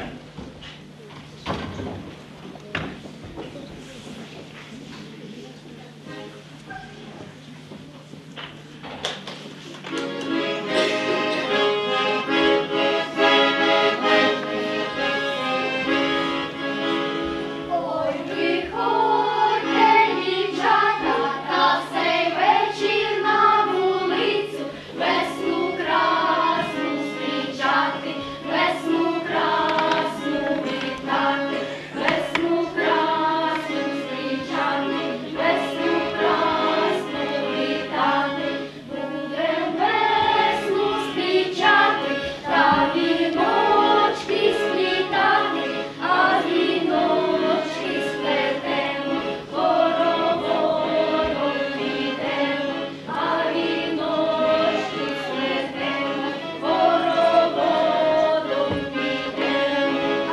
Ой, виходьте, дівчата, та сей вечір на вулицю, весну красну зустрічати, весну красну вітати, весну красну зустрічати, весну красну вітати. Будем весну зустрічати, та віночки сплітати, а віночки сплетемо, хороводом підемо, а віночки сплетемо, хороводом підемо.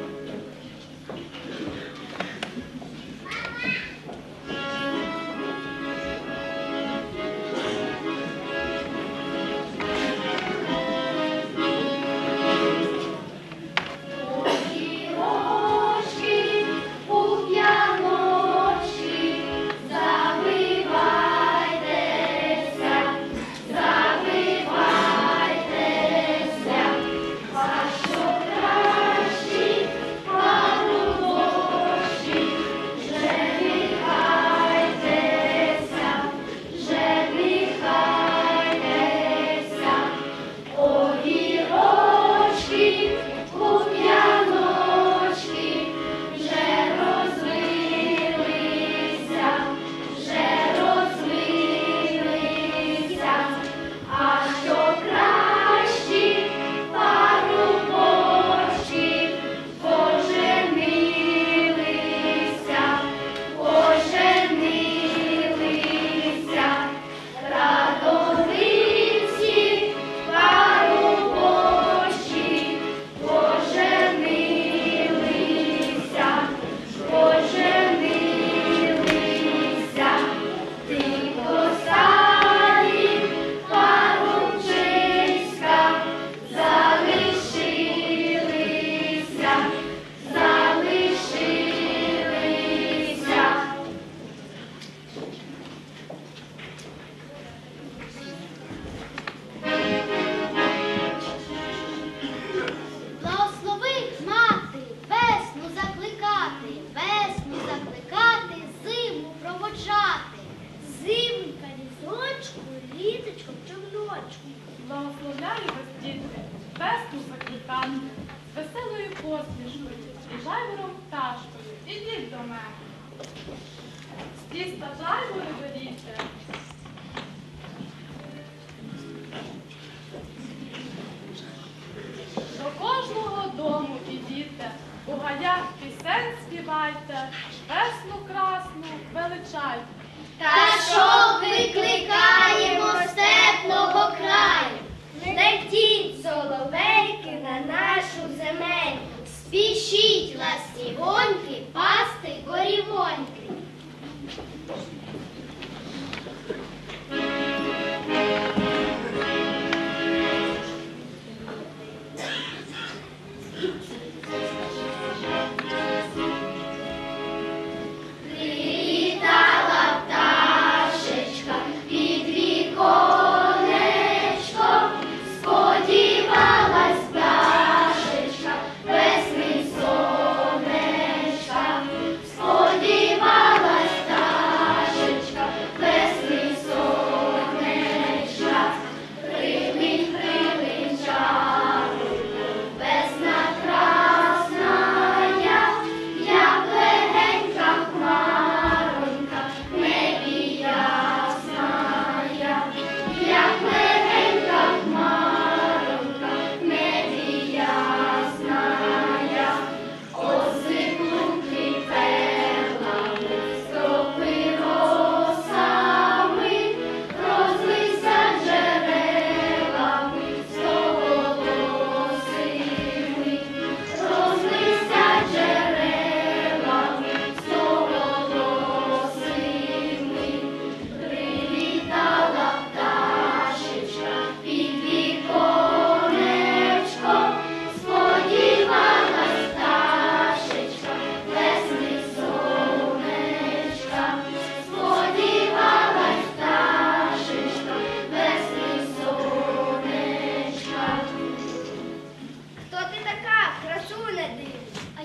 Огірочки у п'яночки, забивайтеся, забивайтеся, а що кращі парубочі, женихайтеся, женихайтеся. Огірочки у п'яночки вже розлилися, вже розлилися, а що кращі парубочі поженилися, поженилися, радовиці парубочі поженилися, поженилися, ти косарі парубчиська залишилися, залишилися. Благослови, мати, весну закликати, весну закликати, зиму проводжати. Зимка лісочку, літочку, човночку. Благословляю вас, дітки, весну закликати, з веселою посмішкою і жайвором пташкою. Ідіть до мене. З тіста жайвори беріться. До кожного дому ідіте, у гаях пісень співайте, весну красну величайте. Та що викликаємо з теплого краю? Летіть, соловейки, на нашу земель, спішіть, ластівоньки, пасти горівоньки. Літала пташечка під віконечком, сподівалась пташечка весни сонечка, сподівалась пташечка весни сонечка, прилинь, прилинь чару, весна красна.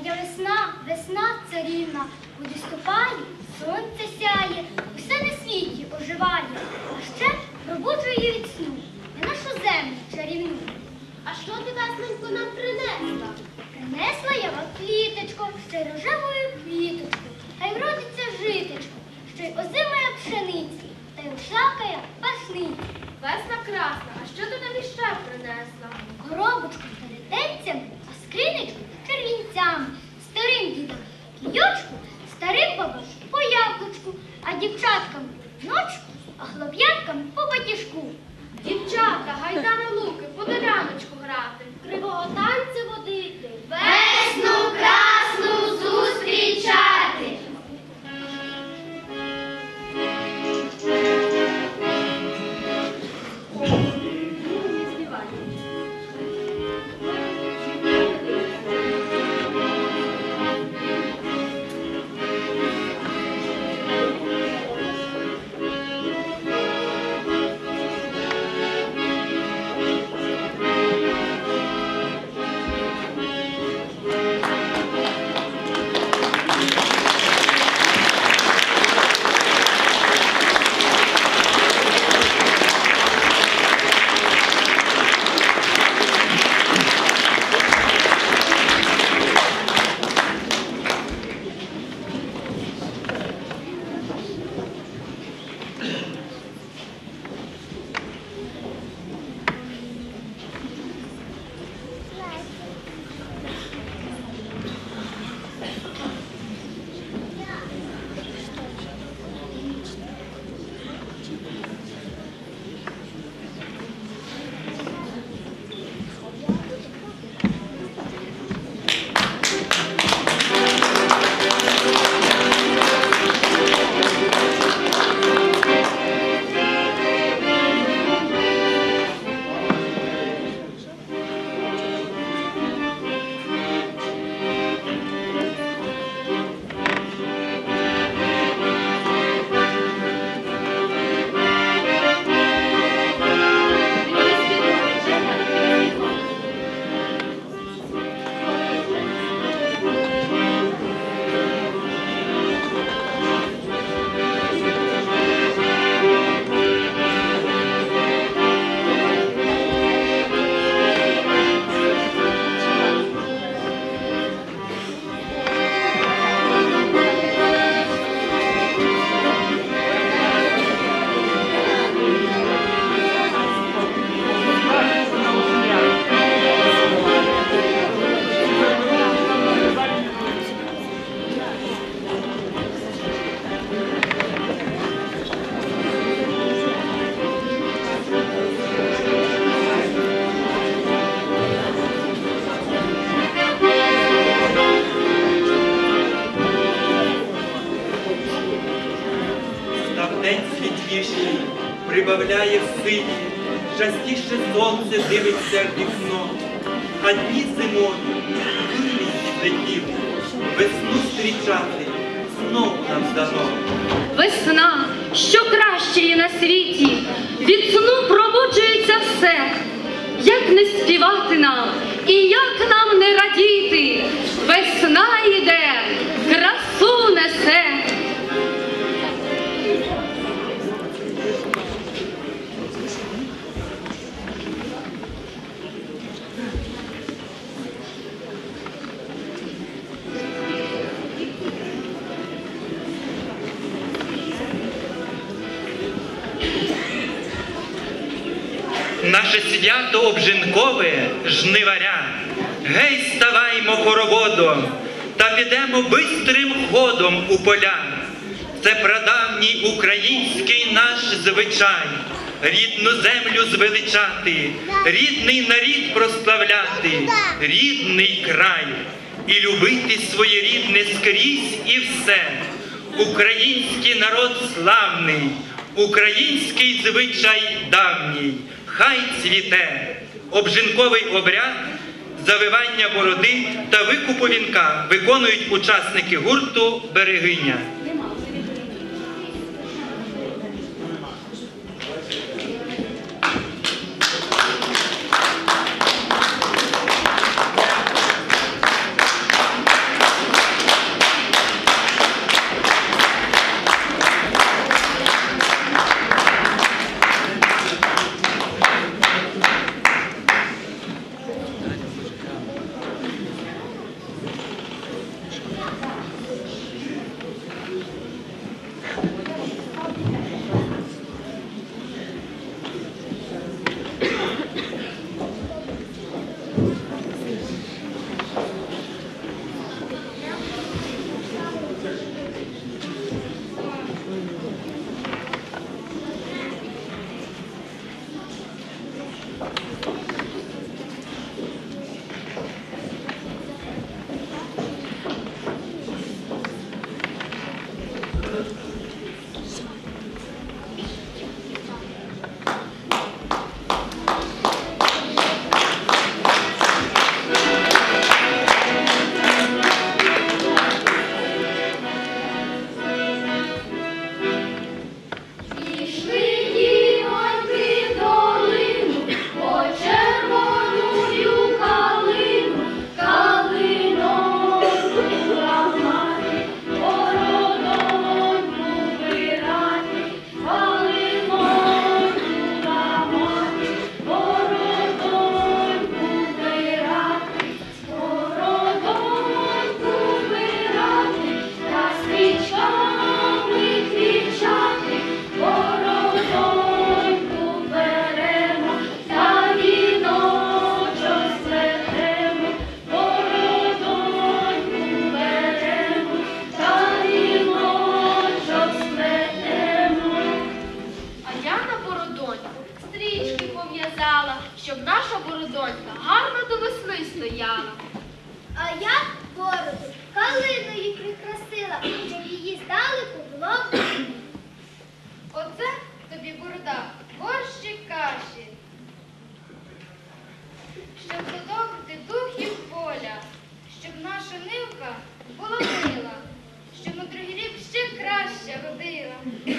Моя весна, весна царівна, у листопаді сонце сяє, усе на світі оживає, а ще пробуджує від сну на нашу землю чарівну. А що ти, весненько, нам принесла? Принесла я вам квіточку, ще й рожевою квіточку, хай вродиться житечко, що й озимає пшениці, та й ушакає пашниці. Весна красна, а що ти нам іще принесла? Коробочку з веретенцями, а скринечку з червінцями, старим дідам кійочку, старим бабам по яблучку, а дівчаткам ночку, а хлоп'яткам по батіжку. Дівчата, гайда на луки, по доляночку грати. Кривого танцю водити, Весну красну зустрічати. День світліший, прибавляє силі, частіше сонце дивиться в вікно, а дні зимові, дурність летів, весну зустрічати знову нам дано. Весна, що кращає на світі, від сну пробуджується все. Як не співати нам і як нам не радіти, весна йде, красу несе. Наше свято обжинкове жниваря, гей, ставаймо хороводом, та підемо бистрим ходом у поля. Це прадавній український наш звичай, рідну землю звеличати, рідний нарід прославляти, рідний край, і любити своє рідне скрізь і все. Український народ славний, український звичай давній, хай цвіте. Обжинковий обряд, завивання бороди та викупу вінка виконують учасники гурту «Берегиня». А я бороду калиною прикрасила, щоб її здалеку було видно. Оце тобі борода, борщик каші, щоб задобрити духів поля, щоб наша нивка була мила, щоб на другий рік ще краще родила.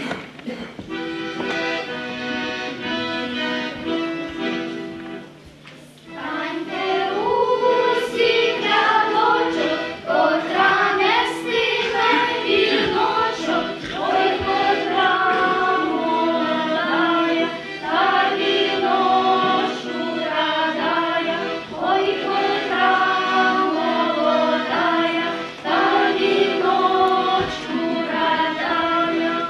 Станьте усі рядочок, котра нестиме віночок, ой, котра молодая, та віночку радая, ой, котра молодая, та віночку радая.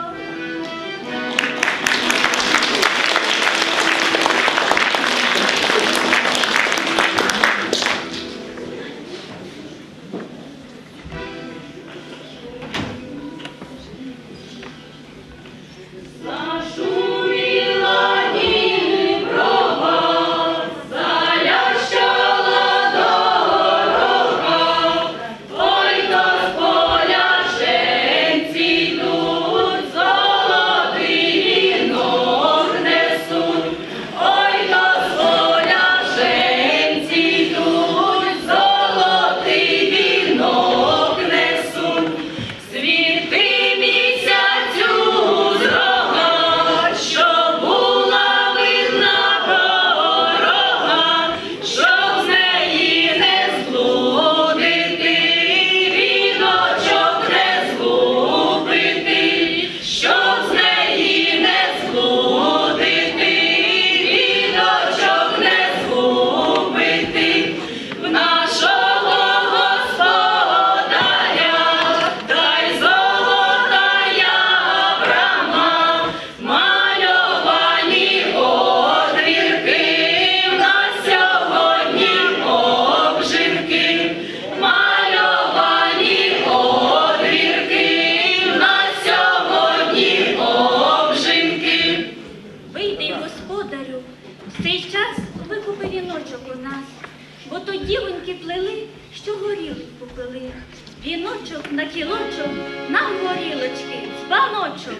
Зашуміла Дніпрова, залящала дорога, ой, то з поля женці йдуть, золотий вінок несуть, ой, то з поля женці йдуть, золотий вінок несуть. Світи місяцю з рога, щоб була видна дорога, щоб з неї не зблудити, віночок не згубити, щоб з неї не зблудити, віночок не згубити. В нашого господаря дай золотая брама, мальовані одвірки, в нас сьогодні обжитки, мальовані одвірки, в нас сьогодні обжитки. Вийди, господарю, в цей час викупи віночок у нас, бо то дівоньки плели, що горілки попили. Віночок на кілочок, нам горілочки, з баночок.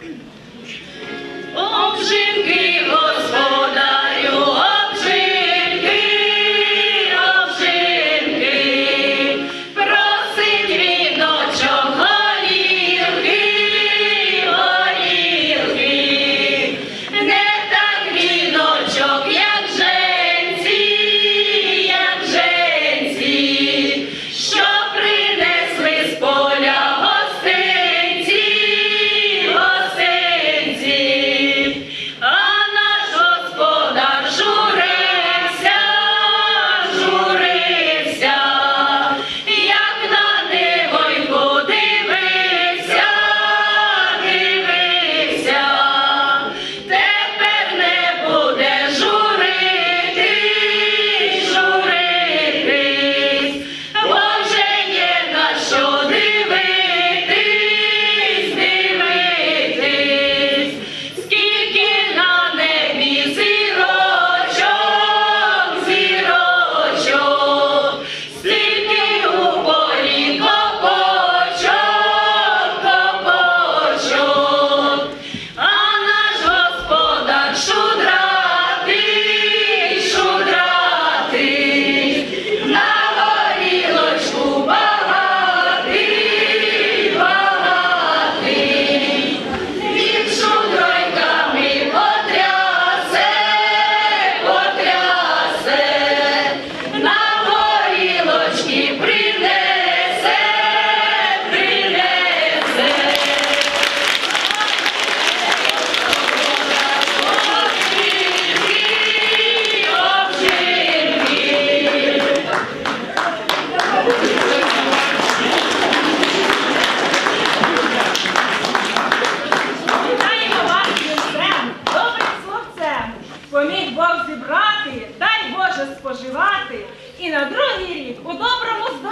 Обжитки, господарю, обжитки, обжитки, просить віночок горілки, горілки, не так віночок, як женці, як женці, що принесли з поля гостинці, гостинці. А наш господар журився, журився, як на нивоньку дивився, дивився. Тепер не буде журитись, журитись, бо вже є на що дивитись, дивитись. Скільки на небі зірочок, зірочок, стільки у полі копочок, копочок. А наш господар шудратий, шудратий, на горілочку багатий, багатий. Він шудройками потрясе, потрясе, на горілочки принесе, принесе. Вітаємо вас вінцем, добрим словцем. Поміг Бог зібрати, дай Боже споживати, і на другий рік у доброму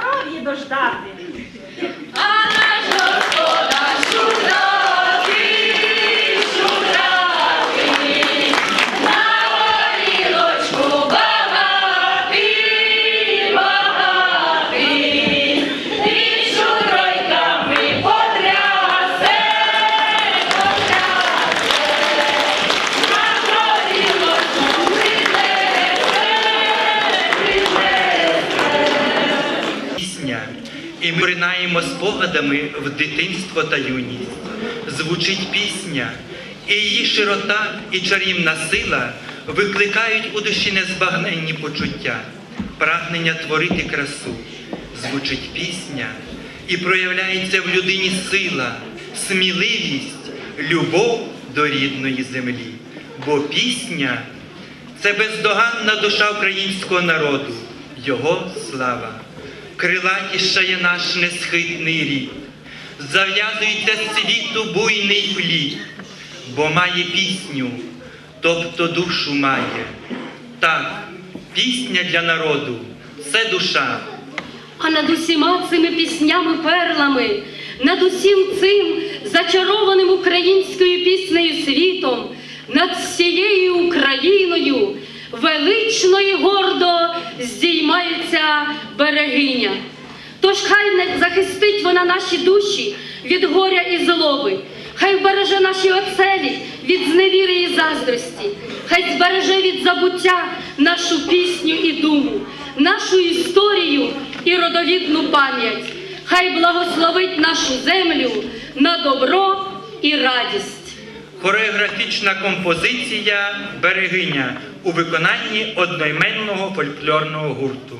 пісня, і ми поринаємо спогадами в дитинство та юність. Звучить пісня, і її широта і чарівна сила викликають у душі незбагненні почуття, прагнення творити красу. Звучить пісня, і проявляється в людині сила, сміливість, любов до рідної землі. Бо пісня – це бездоганна душа українського народу, його слава. Крилатішає наш несхитний рід, зав'язується з світу буйний плід, бо має пісню, тобто душу має. Так, пісня для народу – це душа. А над усіма цими піснями-перлами, над усім цим зачарованим українською піснею світом, над всією Україною велично і гордо здіймається берегиня. Тож хай не захистить вона наші душі від горя і злоби, хай береже наші оселі від зневіри і заздрості, хай збереже від забуття нашу пісню і думу, нашу історію і родовідну пам'ять. Хай благословить нашу землю на добро і радість. Хореографічна композиція «Берегиня» у виконанні одноіменного фольклорного гурту.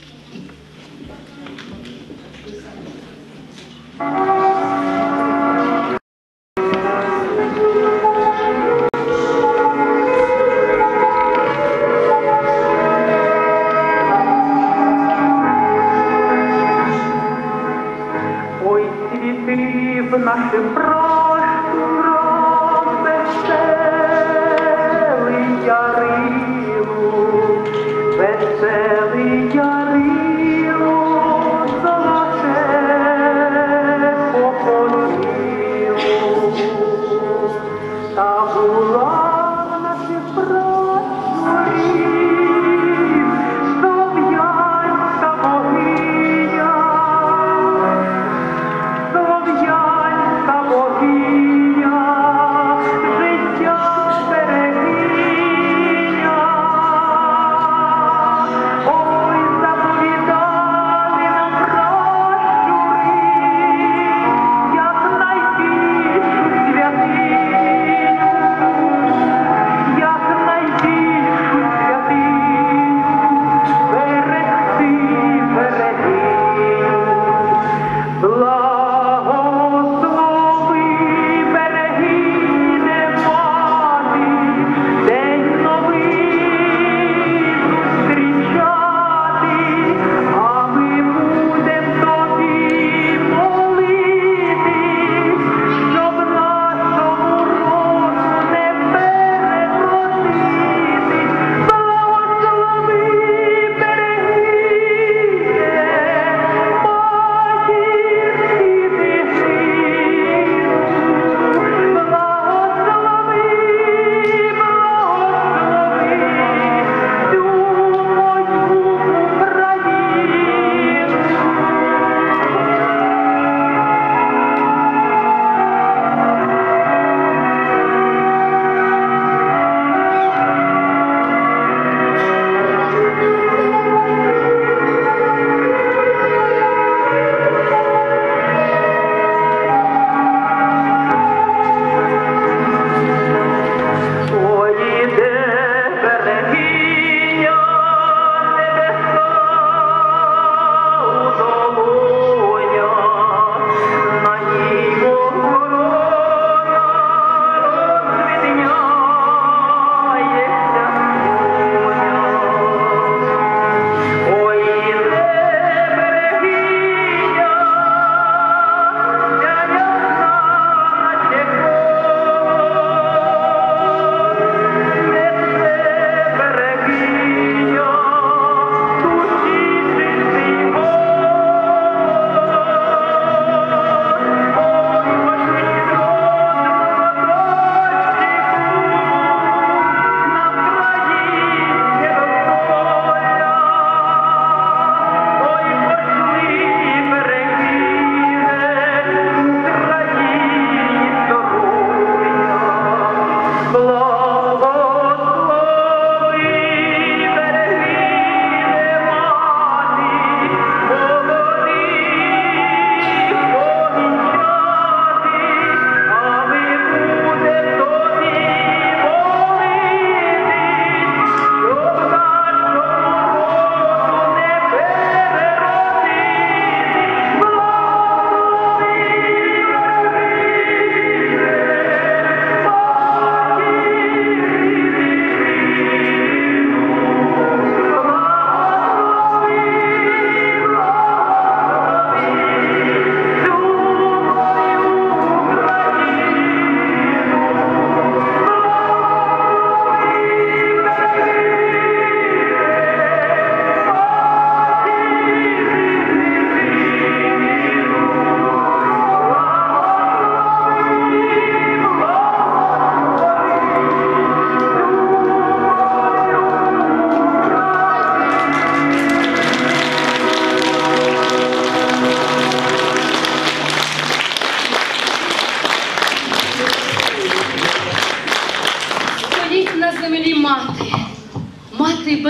Ой, цвіти в нашим простором веселий ярилу, веселий ярилу, золоте походило. Та була в наших просторів слов'янська богиня, слов'янська богиня.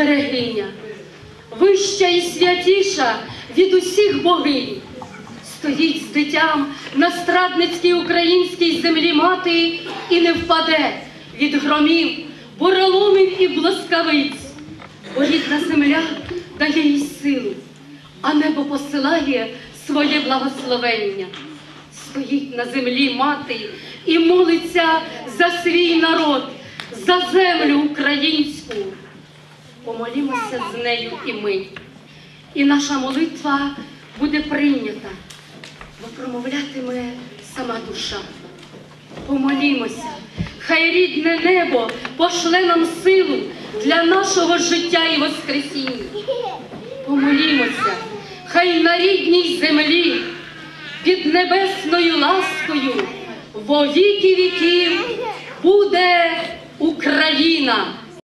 берегиня, вища і святіша від усіх богинь. Стоїть з дитям на страдницькій українській землі мати і не впаде від громів, буреломів і блискавиць. Бо рідна земля дає їй силу, а небо посилає своє благословення. Стоїть на землі мати і молиться за свій народ, за землю українську. Помолімося з нею і ми, і наша молитва буде прийнята, бо промовлятиме сама душа. Помолімося, хай рідне небо пошле нам силу для нашого життя і воскресіння. Помолімося, хай на рідній землі під небесною ласкою во віки віків буде Україна.